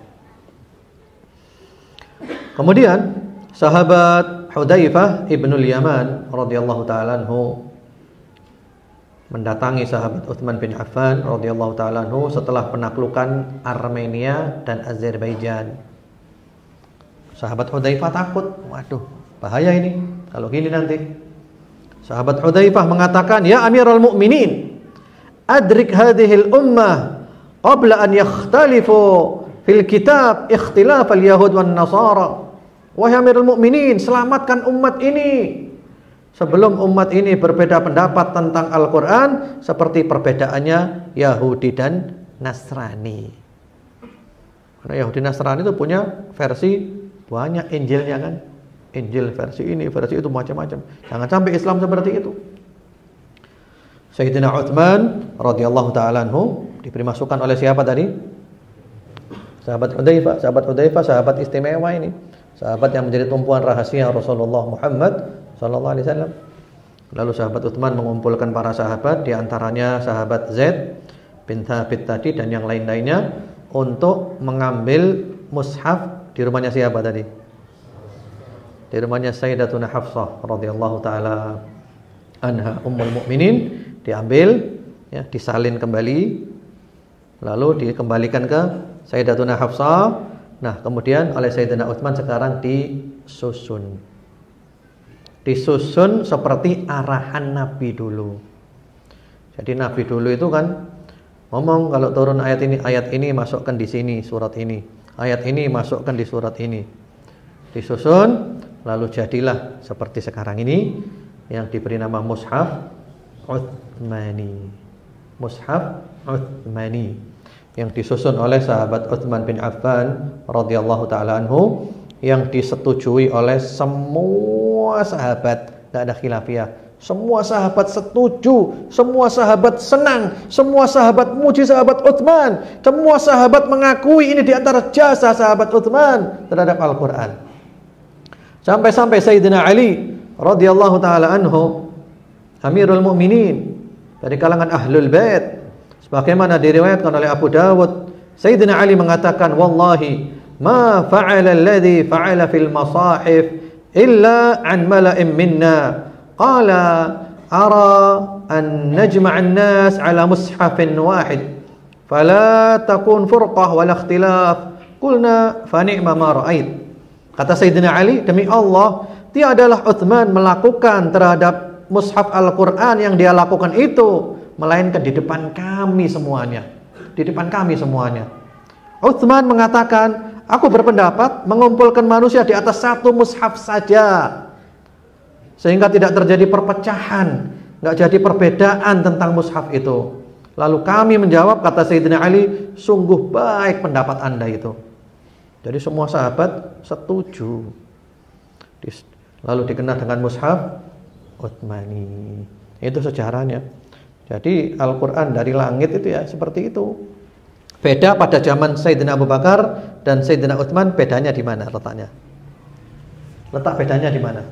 Kemudian sahabat Hudzaifah ibnul Yaman radhiyallahu ta'ala anhu mendatangi sahabat Utsman bin Affan radhiyallahu ta'ala anhu setelah penaklukan Armenia dan Azerbaijan. Sahabat Hudzaifah takut, waduh, bahaya ini kalau gini nanti. Sahabat Hudzaifah mengatakan, "Ya Amirul Mukminin, adrik hadhil ummah qabla an yakhtalifu fil kitab ikhtilaf al-yahud wan nasara." Wahai Amirul Mukminin, selamatkan umat ini sebelum umat ini berbeda pendapat tentang Al-Quran seperti perbedaannya Yahudi dan Nasrani. Karena Yahudi Nasrani itu punya versi banyak, Injilnya kan, Injil versi ini, versi itu, macam-macam. Jangan sampai Islam seperti itu. Sayyidina Utsman radhiyallahu ta'ala anhu diberi masukan oleh siapa tadi? Sahabat Hudzaifah. Sahabat Hudzaifah sahabat istimewa ini, sahabat yang menjadi tumpuan rahasia Rasulullah Muhammad sallallahu alaihi wasallam. Lalu sahabat Utsman mengumpulkan para sahabat, di antaranya sahabat Zaid bin Thabit tadi dan yang lain-lainnya, untuk mengambil mushaf di rumahnya siapa tadi? Di rumahnya Sayyidatuna Hafsah radhiyallahu taala anha ummul mukminin. Diambil, ya, disalin kembali, lalu dikembalikan ke Sayyidatuna Hafsah. Nah, kemudian oleh Sayyidina Utsman sekarang disusun seperti arahan Nabi dulu. Jadi Nabi dulu itu kan ngomong, kalau turun ayat ini masukkan di sini surat ini, ayat ini masukkan di surat ini. Disusun, lalu jadilah seperti sekarang ini yang diberi nama mushaf Utsmani. Mushaf Utsmani yang disusun oleh sahabat Utsman bin Affan radhiyallahu taala anhu, yang disetujui oleh semua sahabat, tidak ada khilafiyah. Semua sahabat setuju, semua sahabat senang, semua sahabat muji sahabat Utsman, semua sahabat mengakui ini di antara jasa sahabat Utsman terhadap Al-Quran. Sampai-sampai Sayyidina Ali radhiyallahu taala anhu, Amirul Mukminin dari kalangan Ahlul Bait, sebagaimana diriwayatkan oleh Abu Dawud, Sayyidina Ali mengatakan, "Wallahi ma fa'ala alladhi fa'ala fil masahif illa an mala'in minna. Qala ara an najma'a an-nas ala mushafin wahid fala takun furqah wala ikhtilaf." Qulna fa ni'ma ma ra'ait. Kata Sayyidina Ali, demi Allah, tiadalah Utsman melakukan terhadap mushaf Al-Quran yang dia lakukan itu melainkan di depan kami semuanya. Di depan kami semuanya. Utsman mengatakan, aku berpendapat mengumpulkan manusia di atas satu mushaf saja, sehingga tidak terjadi perpecahan, nggak jadi perbedaan tentang mushaf itu. Lalu kami menjawab, kata Sayyidina Ali, sungguh baik pendapat Anda itu. Jadi semua sahabat setuju. Lalu dikenal dengan mushaf Utsmani. Itu sejarahnya. Jadi Al-Quran dari langit itu ya seperti itu. Beda pada zaman Sayyidina Abu Bakar dan Sayyidina Utsman, bedanya di mana letaknya? Letak bedanya di mana?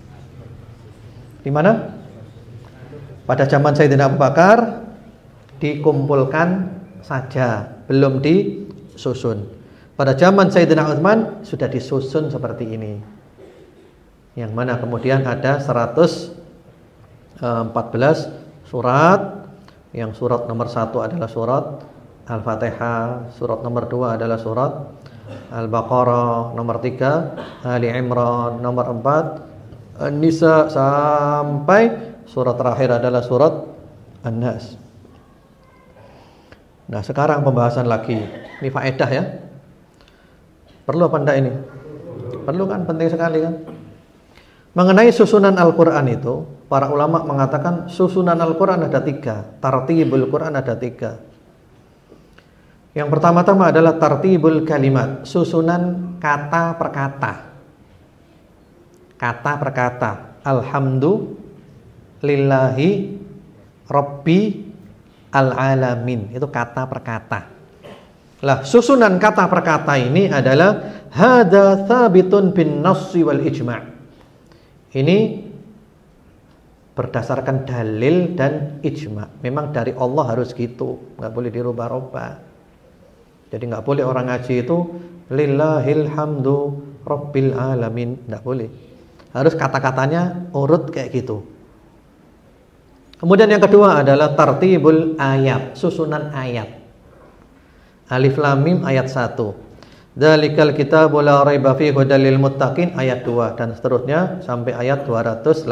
Di mana? Pada zaman Sayyidina Abu Bakar dikumpulkan saja, belum disusun. Pada zaman Sayyidina Utsman sudah disusun seperti ini. Yang mana kemudian ada 114 surat. Yang surat nomor 1 adalah surat Al-Fatihah, surat nomor 2 adalah surat Al-Baqarah, nomor 3 Ali Imran, nomor 4 An-Nisa, sampai surat terakhir adalah surat An-Nas. Nah, sekarang pembahasan lagi. Ini faedah ya. Perlu apa enggak ini? Perlu kan, penting sekali kan. Mengenai susunan Al-Quran itu, para ulama mengatakan susunan Al-Quran ada 3, tartibul Quran ada 3. Yang pertama-tama adalah tartibul kalimat, susunan kata per kata. Kata per kata. lillahi rabbi al-alamin. Itu kata per kata. Lah, susunan kata per kata ini adalah hadza tsabitun bin nassi wal ijma'. Ini berdasarkan dalil dan ijma'. Memang dari Allah harus gitu, enggak boleh dirubah-rubah. Jadi enggak boleh orang ngaji itu lillahil hamdu rabbil alamin, enggak boleh. Harus kata-katanya urut kayak gitu. Kemudian yang kedua adalah tartibul ayat, susunan ayat. Alif Lam Mim ayat 1. Dzalikal kitabu la raiba fihi hudal lil muttaqin ayat 2 dan seterusnya sampai ayat 286.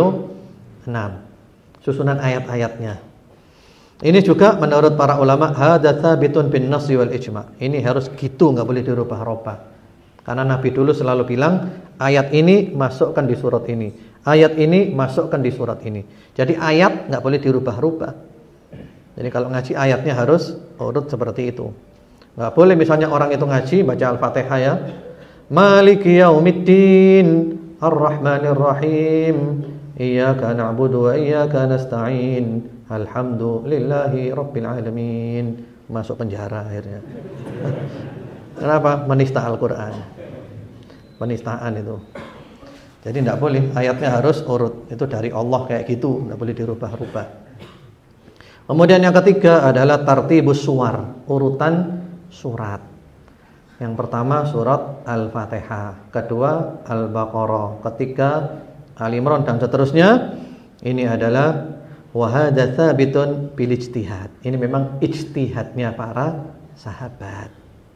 Susunan ayat-ayatnya. Ini juga menurut para ulama hadza tsabitun bin nassi wal ijma'. Ini harus gitu, enggak boleh dirubah-rubah. Karena Nabi dulu selalu bilang ayat ini masukkan di surat ini, ayat ini masukkan di surat ini. Jadi ayat enggak boleh dirubah-rubah. Jadi kalau ngaji ayatnya harus urut seperti itu. Enggak boleh misalnya orang itu ngaji baca Al-Fatihah ya. Maliki yaumiddin, Ar-Rahmanir Rahim, Iyyaka na'budu wa iyyaka nasta'in, Alhamdulillahi rabbil alamin. Masuk penjara akhirnya. Kenapa? Menista Al-Qur'an. Penistaan itu. Jadi enggak boleh, ayatnya harus urut. Itu dari Allah kayak gitu, enggak boleh dirubah-rubah. Kemudian yang ketiga adalah tartibus suwar, urutan surat. Yang pertama surat Al-Fatihah, kedua Al-Baqarah, ketiga Al-Imran dan seterusnya. Ini adalah wa hadza tsabitun bil ijtihad. Ini memang ijtihadnya para sahabat.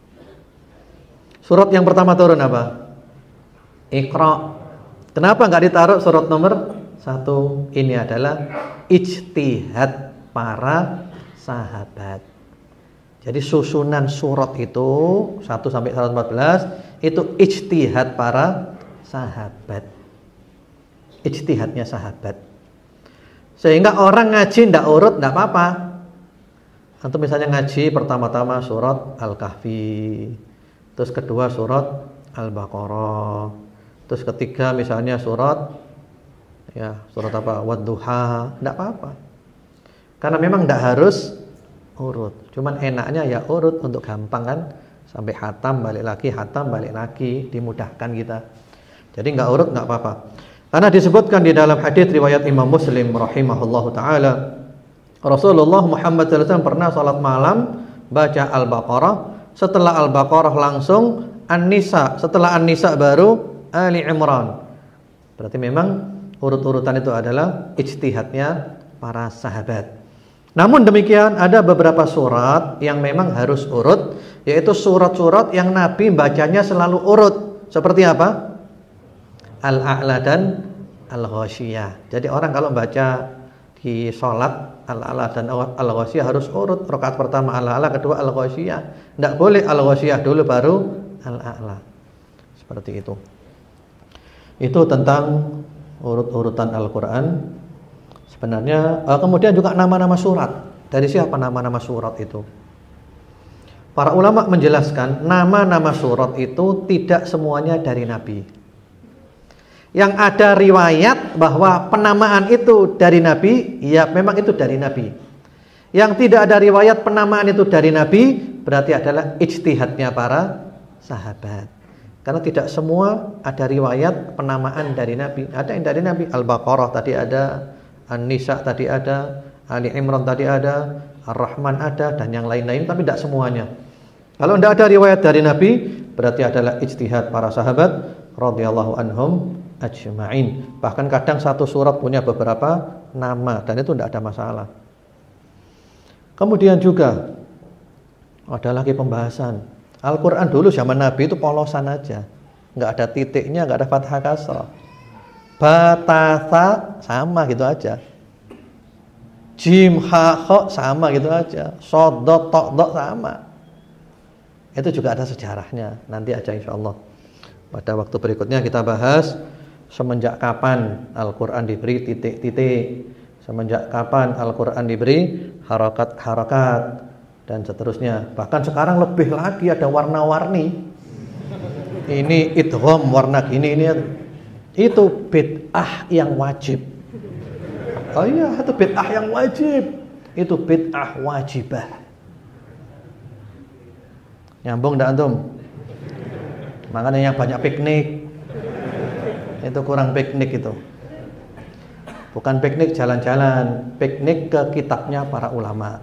Surat yang pertama turun apa? Iqra. Kenapa enggak ditaruh surat nomor 1? Ini adalah ijtihad para sahabat. Jadi susunan surat itu 1 sampai 114 itu ijtihad para sahabat. Ijtihadnya sahabat. Sehingga orang ngaji ndak urut ndak apa-apa. Atau misalnya ngaji pertama-tama surat Al-Kahfi, terus kedua surat Al-Baqarah, terus ketiga misalnya surat apa? Wadduha, ndak apa-apa. Karena memang tidak harus urut. Cuman enaknya ya urut untuk gampang kan. Sampai khatam balik lagi, khatam balik lagi, dimudahkan kita. Jadi enggak urut enggak apa-apa. Karena disebutkan di dalam hadis riwayat Imam Muslim rahimahullahu taala, Rasulullah Muhammad SAW pernah salat malam baca Al-Baqarah, setelah Al-Baqarah langsung An-Nisa, setelah An-Nisa baru Ali Imran. Berarti memang urut-urutan itu adalah ijtihadnya para sahabat. Namun demikian ada beberapa surat yang memang harus urut, yaitu surat-surat yang Nabi bacanya selalu urut. Seperti apa? Al-A'la dan Al-Ghasyiyah. Jadi orang kalau baca di sholat Al-A'la dan Al-Ghasyiyah harus urut. Rakaat pertama Al-A'la, kedua Al-Ghasyiyah. Tidak boleh Al-Ghasyiyah dulu baru Al-A'la. Seperti itu. Itu tentang urut-urutan Al-Quran. Sebenarnya kemudian juga nama-nama surat. Dari siapa nama-nama surat itu? Para ulama menjelaskan nama-nama surat itu tidak semuanya dari Nabi. Yang ada riwayat bahwa penamaan itu dari Nabi, ya memang itu dari Nabi. Yang tidak ada riwayat penamaan itu dari Nabi, berarti adalah ijtihadnya para sahabat. Karena tidak semua ada riwayat penamaan dari Nabi. Ada yang dari Nabi, Al-Baqarah tadi ada, An-Nisa tadi ada, Ali Imran tadi ada, Ar-Rahman ada, dan yang lain-lain, tapi tidak semuanya. Kalau tidak ada riwayat dari Nabi, berarti adalah ijtihad para sahabat radhiyallahu anhum ajma'in. Bahkan kadang satu surat punya beberapa nama, dan itu tidak ada masalah. Kemudian juga ada lagi pembahasan. Al-Quran dulu zaman Nabi itu polosan aja, nggak ada titiknya, nggak ada fathah kasrah. Batasa sama gitu aja. Jim ha kha sama gitu aja. Sodot tok dok sama. Itu juga ada sejarahnya. Nanti aja insyaallah. Pada waktu berikutnya kita bahas semenjak kapan Al-Quran diberi titik-titik, semenjak kapan Al-Quran diberi harakat-harakat, dan seterusnya. Bahkan sekarang lebih lagi ada warna-warni. Ini idgham warna gini, ini itu bid'ah yang wajib. Oh iya, itu bid'ah yang wajib. Itu bid'ah wajibah. Nyambung enggak antum? Makanya yang banyak piknik itu kurang piknik itu. Bukan piknik jalan-jalan, piknik ke kitabnya para ulama.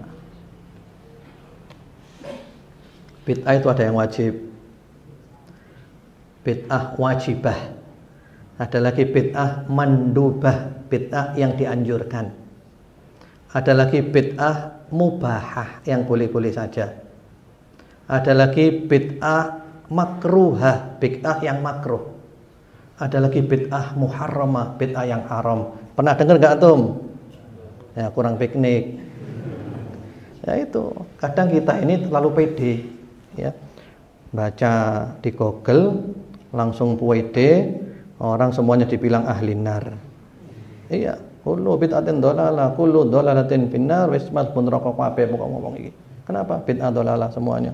Bid'ah itu ada yang wajib, bid'ah wajibah. Ada lagi bid'ah mandubah, bid'ah yang dianjurkan. Ada lagi bid'ah mubahah, yang boleh-boleh saja. Ada lagi bid'ah makruhah, bid'ah yang makruh. Ada lagi bid'ah muharramah, bid'ah yang haram. Pernah dengar gak antum? Ya kurang piknik. Ya itu, kadang kita ini terlalu pede, ya. Baca di Google langsung pede, orang semuanya dibilang ahli nar. Iya, kullu bid'atin dhalalah, kullu dhalalatin finnar, wis mas pun rokok kabeh ngomong iki. Kenapa bid'ah dhalalah semuanya?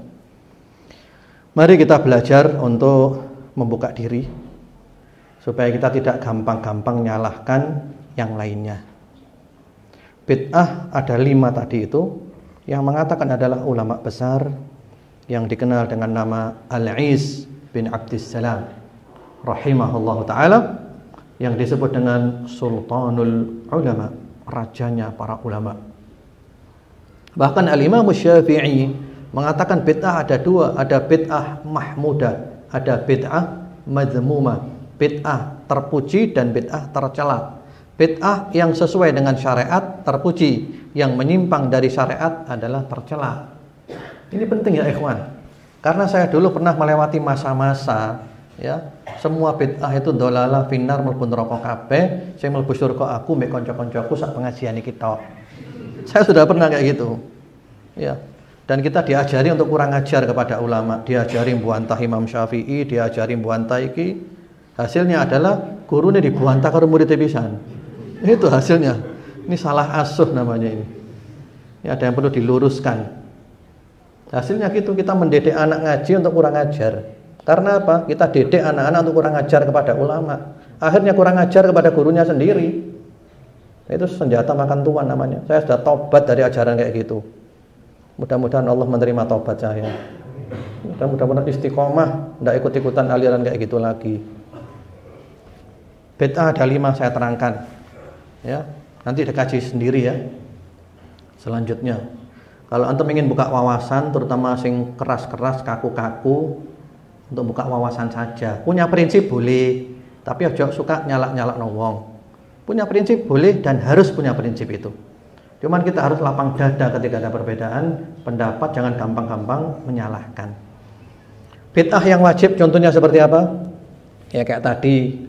Mari kita belajar untuk membuka diri supaya kita tidak gampang-gampang nyalahkan yang lainnya. Bid'ah ada 5 tadi itu. Yang mengatakan adalah ulama besar yang dikenal dengan nama Al-Is bin Abdissalam rahimahullahu ta'ala, yang disebut dengan Sultanul Ulama, rajanya para ulama. Bahkan Al-Imam Syafi'i mengatakan bid'ah ada 2, ada bid'ah mahmudah, ada bid'ah madzmumah, bid'ah terpuji dan bid'ah tercela. Bid'ah yang sesuai dengan syariat terpuji, yang menyimpang dari syariat adalah tercela. Ini penting ya ikhwan, karena saya dulu pernah melewati masa-masa, ya, semua bid'ah itu dolalah finnar mlebu neraka kabeh, sing mlebu surga aku mek kanca-kancaku sak pengajian iki tok. Saya sudah pernah kayak gitu. Ya. Dan kita diajari untuk kurang ajar kepada ulama, diajari buantah Imam Syafi'i, diajari buantah iki. Hasilnya adalah gurunya dibuantah karo murid pisan. Itu hasilnya. Ini salah asuh namanya ini. Ya, ada yang perlu diluruskan. Hasilnya gitu, kita mendidik anak ngaji untuk kurang ajar. Karena apa? Kita didik anak-anak untuk kurang ajar kepada ulama. Akhirnya kurang ajar kepada gurunya sendiri. Itu senjata makan tuan namanya. Saya sudah tobat dari ajaran kayak gitu. Mudah-mudahan Allah menerima tobat saya. Mudah-mudahan istiqomah, tidak ikut-ikutan aliran kayak gitu lagi. Bid'ah ada 5 saya terangkan. Ya, nanti dikaji sendiri ya. Selanjutnya, kalau antum ingin buka wawasan, terutama sing keras-keras, kaku-kaku, untuk buka wawasan saja. Punya prinsip boleh, tapi ojo suka nyalak-nyalak wong. Punya prinsip boleh dan harus punya prinsip itu. Cuman kita harus lapang dada ketika ada perbedaan pendapat, jangan gampang-gampang menyalahkan. Bid'ah yang wajib contohnya seperti apa? Ya kayak tadi,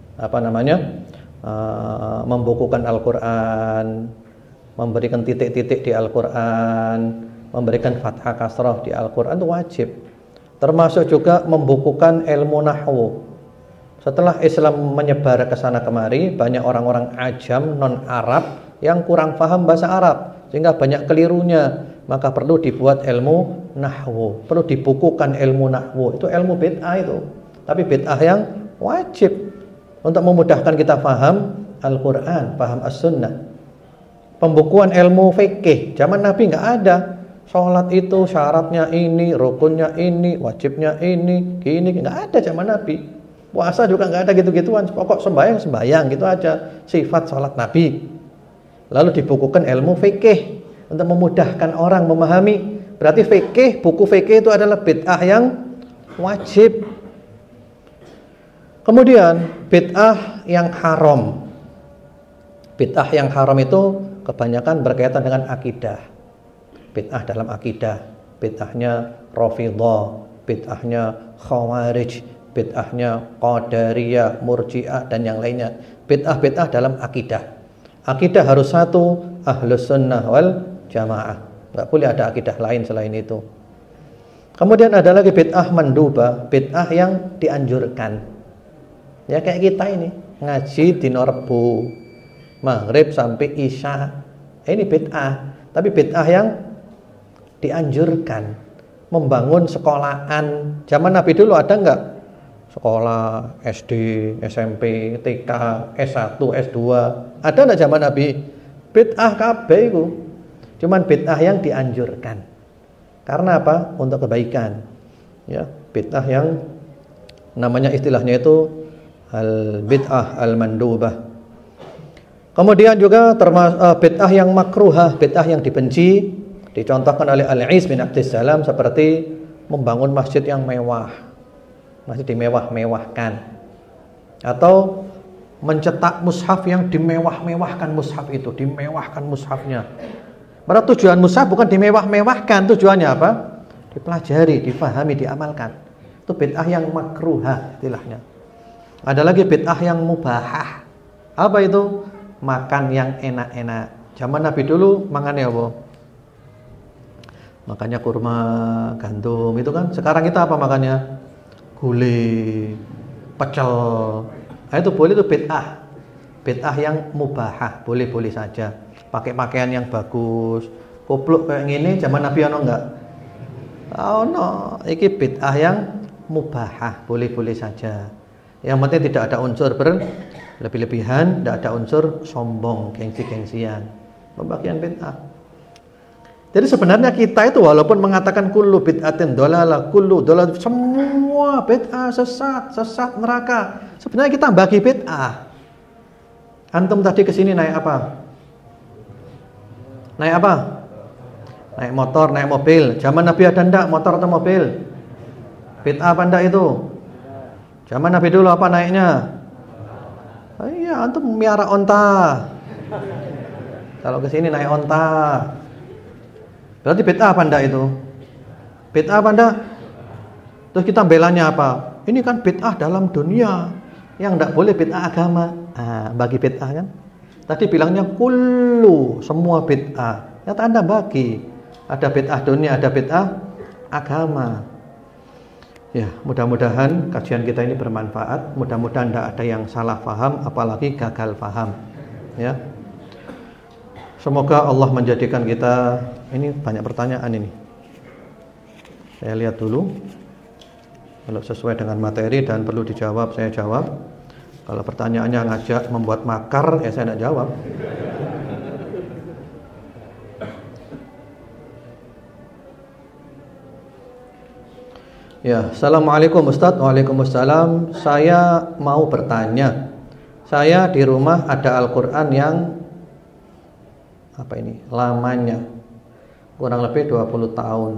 membukukan Al-Quran, memberikan titik-titik di Al-Quran, memberikan fathah kasrah di Al-Quran, itu wajib. Termasuk juga membukukan ilmu nahwu. Setelah Islam menyebar ke sana kemari, banyak orang-orang ajam non-Arab yang kurang paham bahasa Arab, sehingga banyak kelirunya. Maka perlu dibuat ilmu nahwu, perlu dibukukan ilmu nahwu. Itu ilmu bid'ah itu, tapi bid'ah yang wajib untuk memudahkan kita paham Al-Quran, paham As-Sunnah. Pembukuan ilmu fikih zaman Nabi nggak ada. Sholat itu syaratnya ini, rukunnya ini, wajibnya ini, gini, nggak ada zaman Nabi. Puasa juga nggak ada gitu-gituan. Pokok sembahyang gitu aja. Sifat sholat Nabi. Lalu dibukukan ilmu fikih untuk memudahkan orang memahami. Berarti fikih, buku fikih itu adalah bid'ah yang wajib. Kemudian bid'ah yang haram. Bid'ah yang haram itu kebanyakan berkaitan dengan akidah. Bid'ah dalam akidah, bid'ahnya Rafidhah, bid'ahnya Khawarij, bid'ahnya Qadariyah, Murji'ah dan yang lainnya. Bid'ah-bid'ah dalam akidah. Akidah harus satu, Ahlus Sunnah wal Jamaah. Enggak boleh ada akidah lain selain itu. Kemudian ada lagi bid'ah mandubah, bid'ah yang dianjurkan. Ya kayak kita ini ngaji dino Rebo, maghrib sampai isya, ini bid'ah. Tapi bid'ah yang dianjurkan. Membangun sekolahan. Zaman Nabi dulu ada enggak? Sekolah SD, SMP, TK, S1, S2. Ada enggak zaman Nabi? Bid'ah kabeh iku. Cuman bid'ah yang dianjurkan. Karena apa? Untuk kebaikan. Ya, bid'ah yang namanya istilahnya itu al-bid'ah al-mandubah. Kemudian juga termasuk bid'ah yang makruhah, bid'ah yang dibenci, dicontohkan oleh Al-Is bin Abdissalam seperti membangun masjid yang mewah. Masjid dimewah-mewahkan. Atau mencetak mushaf yang dimewah-mewahkan mushaf itu, dimewahkan mushafnya. Padahal tujuan mushaf bukan dimewah-mewahkan, tujuannya apa? Dipelajari, difahami, diamalkan. Itu bid'ah yang makruhah istilahnya. Ada lagi bid'ah yang mubahah. Apa itu? Makan yang enak-enak. Zaman Nabi dulu makannya apa? Makannya kurma, gandum itu kan. Sekarang kita apa makannya? Gulai, pecel. Nah, itu boleh, itu bid'ah. Bid'ah yang mubahah, boleh-boleh saja. Pakai pakaian yang bagus. Kupluk kayak gini zaman Nabi ono enggak? Oh no, iki bid'ah yang mubahah, boleh-boleh saja. Yang penting tidak ada unsur berlebih-lebihan, tidak ada unsur sombong, gengsi-gengsian. Pembagian bid'ah. Jadi sebenarnya kita itu walaupun mengatakan kullu bid'atin dhalalah, kullu dhalalah, semua bid'ah sesat neraka. Sebenarnya kita bagi bid'ah. Antum tadi kesini naik apa? Naik apa? Naik motor, naik mobil. Zaman Nabi ada ndak motor atau mobil? Bid'ah apa ndak itu? Zaman Nabi dulu apa naiknya? Oh iya, antum miara onta. Kalau kesini naik onta. Berarti bid'ah apa ndak itu? Bid'ah apa ndak? Terus kita belanya apa? Ini kan bid'ah dalam dunia. Yang ndak boleh bid'ah agama. Bagi bid'ah kan? Tadi bilangnya kullu, semua bid'ah. Nyata Anda bagi. Ada bid'ah dunia, ada bid'ah agama. Ya, mudah-mudahan kajian kita ini bermanfaat. Mudah-mudahan tidak ada yang salah paham, apalagi gagal paham. Ya. Semoga Allah menjadikan kita, ini banyak pertanyaan ini. Saya lihat dulu. Kalau sesuai dengan materi dan perlu dijawab, saya jawab. Kalau pertanyaannya ngajak membuat makar, ya saya tidak jawab. Ya, Assalamualaikum Ustaz. Waalaikumsalam. Saya mau bertanya. Saya di rumah ada Al-Quran yang lamanya kurang lebih 20 tahun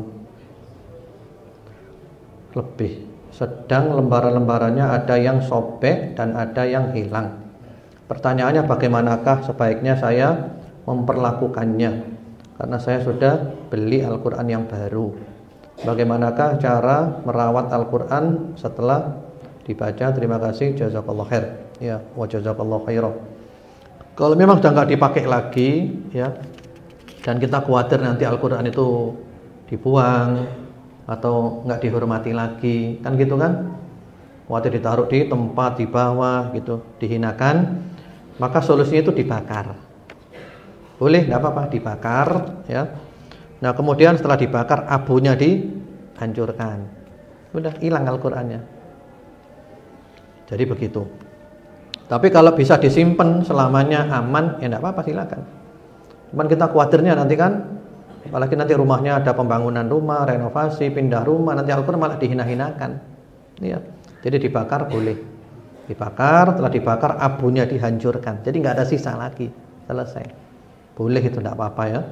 lebih. Sedang lembaran-lembarannya ada yang sobek dan ada yang hilang. Pertanyaannya bagaimanakah sebaiknya saya memperlakukannya? Karena saya sudah beli Al-Quran yang baru. Bagaimanakah cara merawat Al-Quran setelah dibaca? Terima kasih, jazakallah khair. Ya, wa jazakallah khairah. Kalau memang sudah nggak dipakai lagi, ya, dan kita khawatir nanti Al-Quran itu dibuang atau nggak dihormati lagi, kan gitu kan? Khawatir ditaruh di tempat di bawah gitu, dihinakan, maka solusinya itu dibakar. Boleh, nggak apa-apa, dibakar, ya. Nah kemudian setelah dibakar abunya dihancurkan, udah hilang Al-Qurannya. Jadi begitu. Tapi kalau bisa disimpan selamanya aman, ya tidak apa-apa, silakan. Cuman kita khawatirnya nanti kan, apalagi nanti rumahnya ada pembangunan rumah, renovasi, pindah rumah, nanti Al-Quran malah dihina-hinakan. Ya. Jadi dibakar boleh. Dibakar, setelah dibakar abunya dihancurkan. Jadi nggak ada sisa lagi, selesai. Boleh itu, tidak apa-apa ya.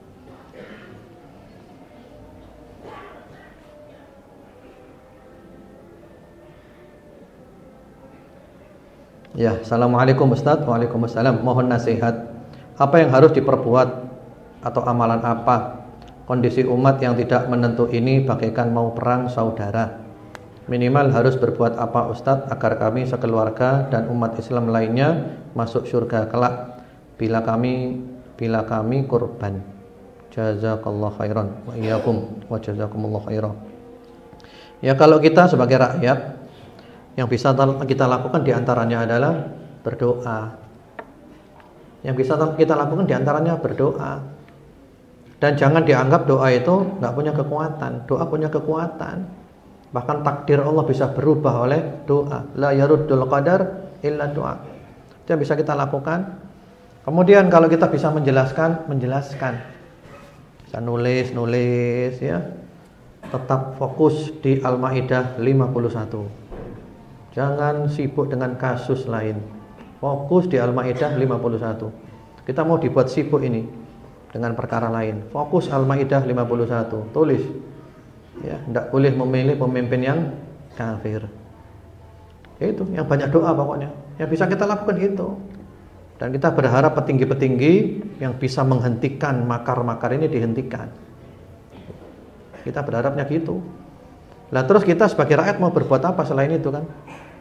Ya, Assalamualaikum Ustaz. Waalaikumsalam. Mohon nasihat. Apa yang harus diperbuat atau amalan apa? Kondisi umat yang tidak menentu ini bagaikan mau perang saudara. Minimal harus berbuat apa Ustaz agar kami sekeluarga dan umat Islam lainnya masuk surga kelak bila kami kurban. Jazakallahu khairan wa iyyakum wa jazakumullahu khairan. Ya, kalau kita sebagai rakyat, yang bisa kita lakukan diantaranya adalah berdoa. Yang bisa kita lakukan diantaranya berdoa. Dan jangan dianggap doa itu nggak punya kekuatan. Doa punya kekuatan. Bahkan takdir Allah bisa berubah oleh doa. La yaruddul qadar illa doa. Itu yang bisa kita lakukan. Kemudian kalau kita bisa menjelaskan, bisa nulis ya. Tetap fokus di Al-Maidah 51. Jangan sibuk dengan kasus lain. Fokus di Al-Maidah 51. Kita mau dibuat sibuk ini dengan perkara lain. Fokus Al-Maidah 51. Tulis. Ya, tidak boleh memilih pemimpin yang kafir. Itu yang banyak doa pokoknya. Yang bisa kita lakukan itu. Dan kita berharap petinggi-petinggi yang bisa menghentikan makar-makar ini dihentikan. Kita berharapnya gitu. Lah terus kita sebagai rakyat mau berbuat apa selain itu kan?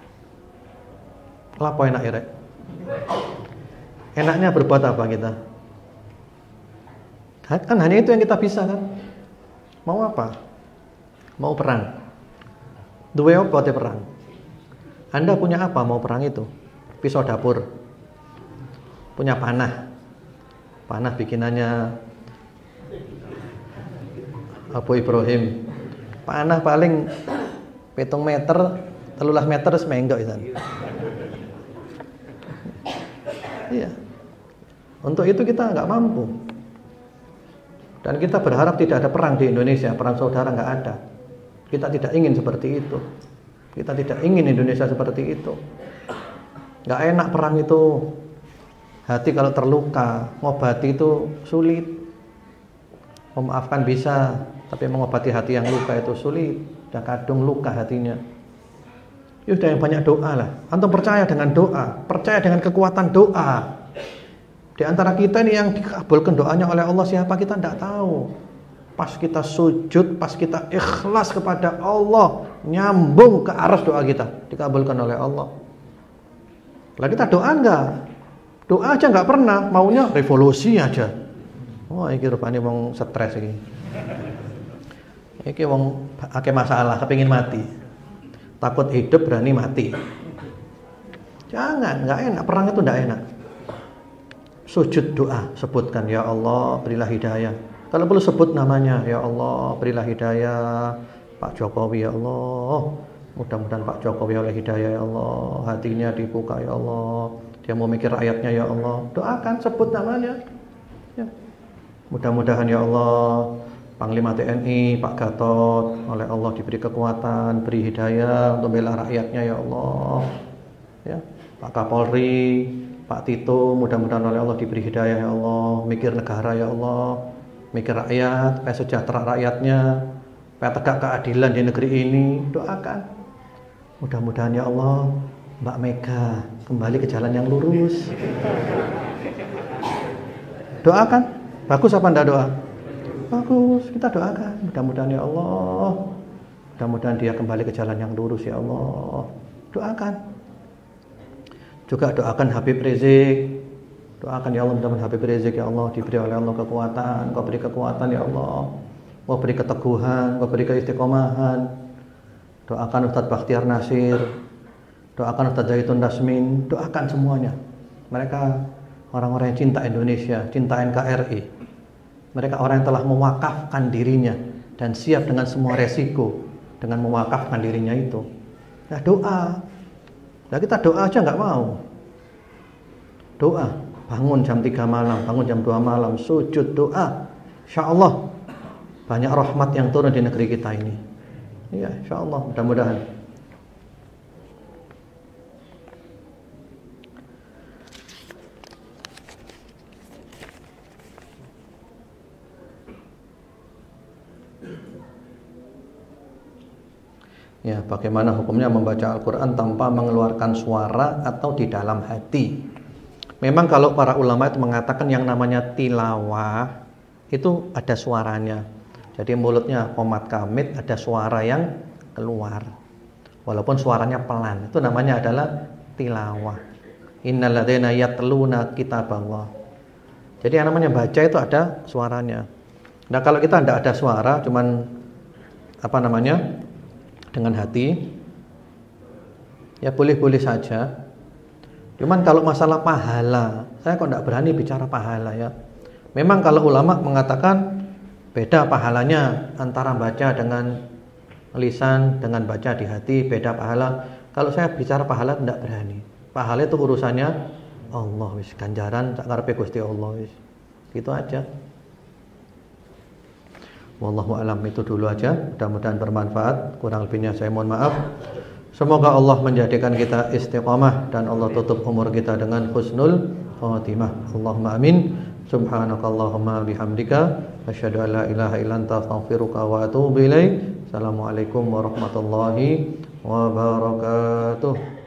Lapo enak ya, Rek? Enaknya berbuat apa kita? Kan hanya itu yang kita bisa kan? Mau apa? Mau perang. Dua apa perang? Anda punya apa mau perang itu? Pisau dapur. Punya panah bikinannya Abu Ibrahim. Panah paling 7 meter, 13 meter semenggo itu. Iya. Untuk itu kita nggak mampu. Dan kita berharap tidak ada perang di Indonesia, perang saudara nggak ada. Kita tidak ingin seperti itu. Kita tidak ingin Indonesia seperti itu. Nggak enak perang itu. Hati kalau terluka, ngobati itu sulit. Memaafkan bisa, tapi mengobati hati yang luka itu sulit. Sudah kadung luka hatinya. Ya sudah yang banyak doa lah. Antum percaya dengan doa, percaya dengan kekuatan doa. Di antara kita ini yang dikabulkan doanya oleh Allah siapa kita tidak tahu. Pas kita sujud, pas kita ikhlas kepada Allah, nyambung ke aras doa kita, dikabulkan oleh Allah. Lah kita doa enggak? Doa aja nggak pernah, maunya revolusi aja. Oh, iki rupane wong stres iki. Iki wong akeh masalah, kepengin mati. Takut hidup berani mati. Jangan, nggak enak, perang itu nggak enak. Sujud doa, sebutkan ya Allah, berilah hidayah. Kalau perlu sebut namanya, ya Allah, berilah hidayah Pak Jokowi ya Allah. Mudah-mudahan Pak Jokowi oleh hidayah ya Allah, hatinya dibuka ya Allah. Dia mau mikir rakyatnya ya Allah. Doakan, sebut namanya. Ya. Mudah-mudahan ya Allah Panglima TNI Pak Gatot oleh Allah diberi kekuatan, beri hidayah untuk bela rakyatnya ya Allah. Ya. Pak Kapolri, Pak Tito, mudah-mudahan oleh Allah diberi hidayah ya Allah, mikir negara ya Allah, mikir rakyat, supaya sejahtera rakyatnya, supaya tegak keadilan di negeri ini. Doakan. Mudah-mudahan ya Allah Mbak Mega kembali ke jalan yang lurus. Doakan. Bagus apa enggak doa? Bagus, kita doakan. Mudah-mudahan ya Allah, mudah-mudahan dia kembali ke jalan yang lurus ya Allah. Doakan. Juga doakan Habib Rizik. Doakan ya Allah, mudah-mudahan Habib Rizik ya Allah diberi oleh Allah kekuatan. Kau beri kekuatan ya Allah. Kau beri keteguhan, kau beri keistiqomahan. Doakan Ustadz Bakhtiar Nasir. Doakan Ustadz Zaitun Dasmin. Doakan semuanya. Mereka orang-orang yang cinta Indonesia, cinta NKRI. Mereka orang yang telah mewakafkan dirinya dan siap dengan semua resiko dengan mewakafkan dirinya itu. Nah doa. Nah kita doa aja nggak mau. Doa. Bangun jam 3 malam, bangun jam 2 malam, sujud doa. Insya Allah banyak rahmat yang turun di negeri kita ini. Ya, insya Allah mudah-mudahan. Ya, bagaimana hukumnya membaca Al-Quran tanpa mengeluarkan suara atau di dalam hati? Memang kalau para ulama itu mengatakan yang namanya tilawah itu ada suaranya. Jadi mulutnya qomat kamit, ada suara yang keluar. Walaupun suaranya pelan, itu namanya adalah tilawah. Innal ladzina yatluna kitaballah. Jadi yang namanya baca itu ada suaranya. Nah, kalau kita tidak ada suara, cuman dengan hati, ya boleh-boleh saja. Cuman kalau masalah pahala, saya kok tidak berani bicara pahala ya. Memang kalau ulama mengatakan beda pahalanya antara baca dengan lisan dengan baca di hati, beda pahala. Kalau saya bicara pahala tidak berani. Pahala itu urusannya Allah wis ganjaran sak karepe Gusti Allah wis. Gitu aja. Wallahu alam, itu dulu aja. Mudah-mudahan bermanfaat. Kurang lebihnya saya mohon maaf. Semoga Allah menjadikan kita istiqamah dan Allah tutup umur kita dengan husnul khatimah. Allahumma amin. Subhanakallahumma bihamdika asyhadu an la ilaha illa anta astaghfiruka wa atubu ilaik. Assalamualaikum warahmatullahi wabarakatuh.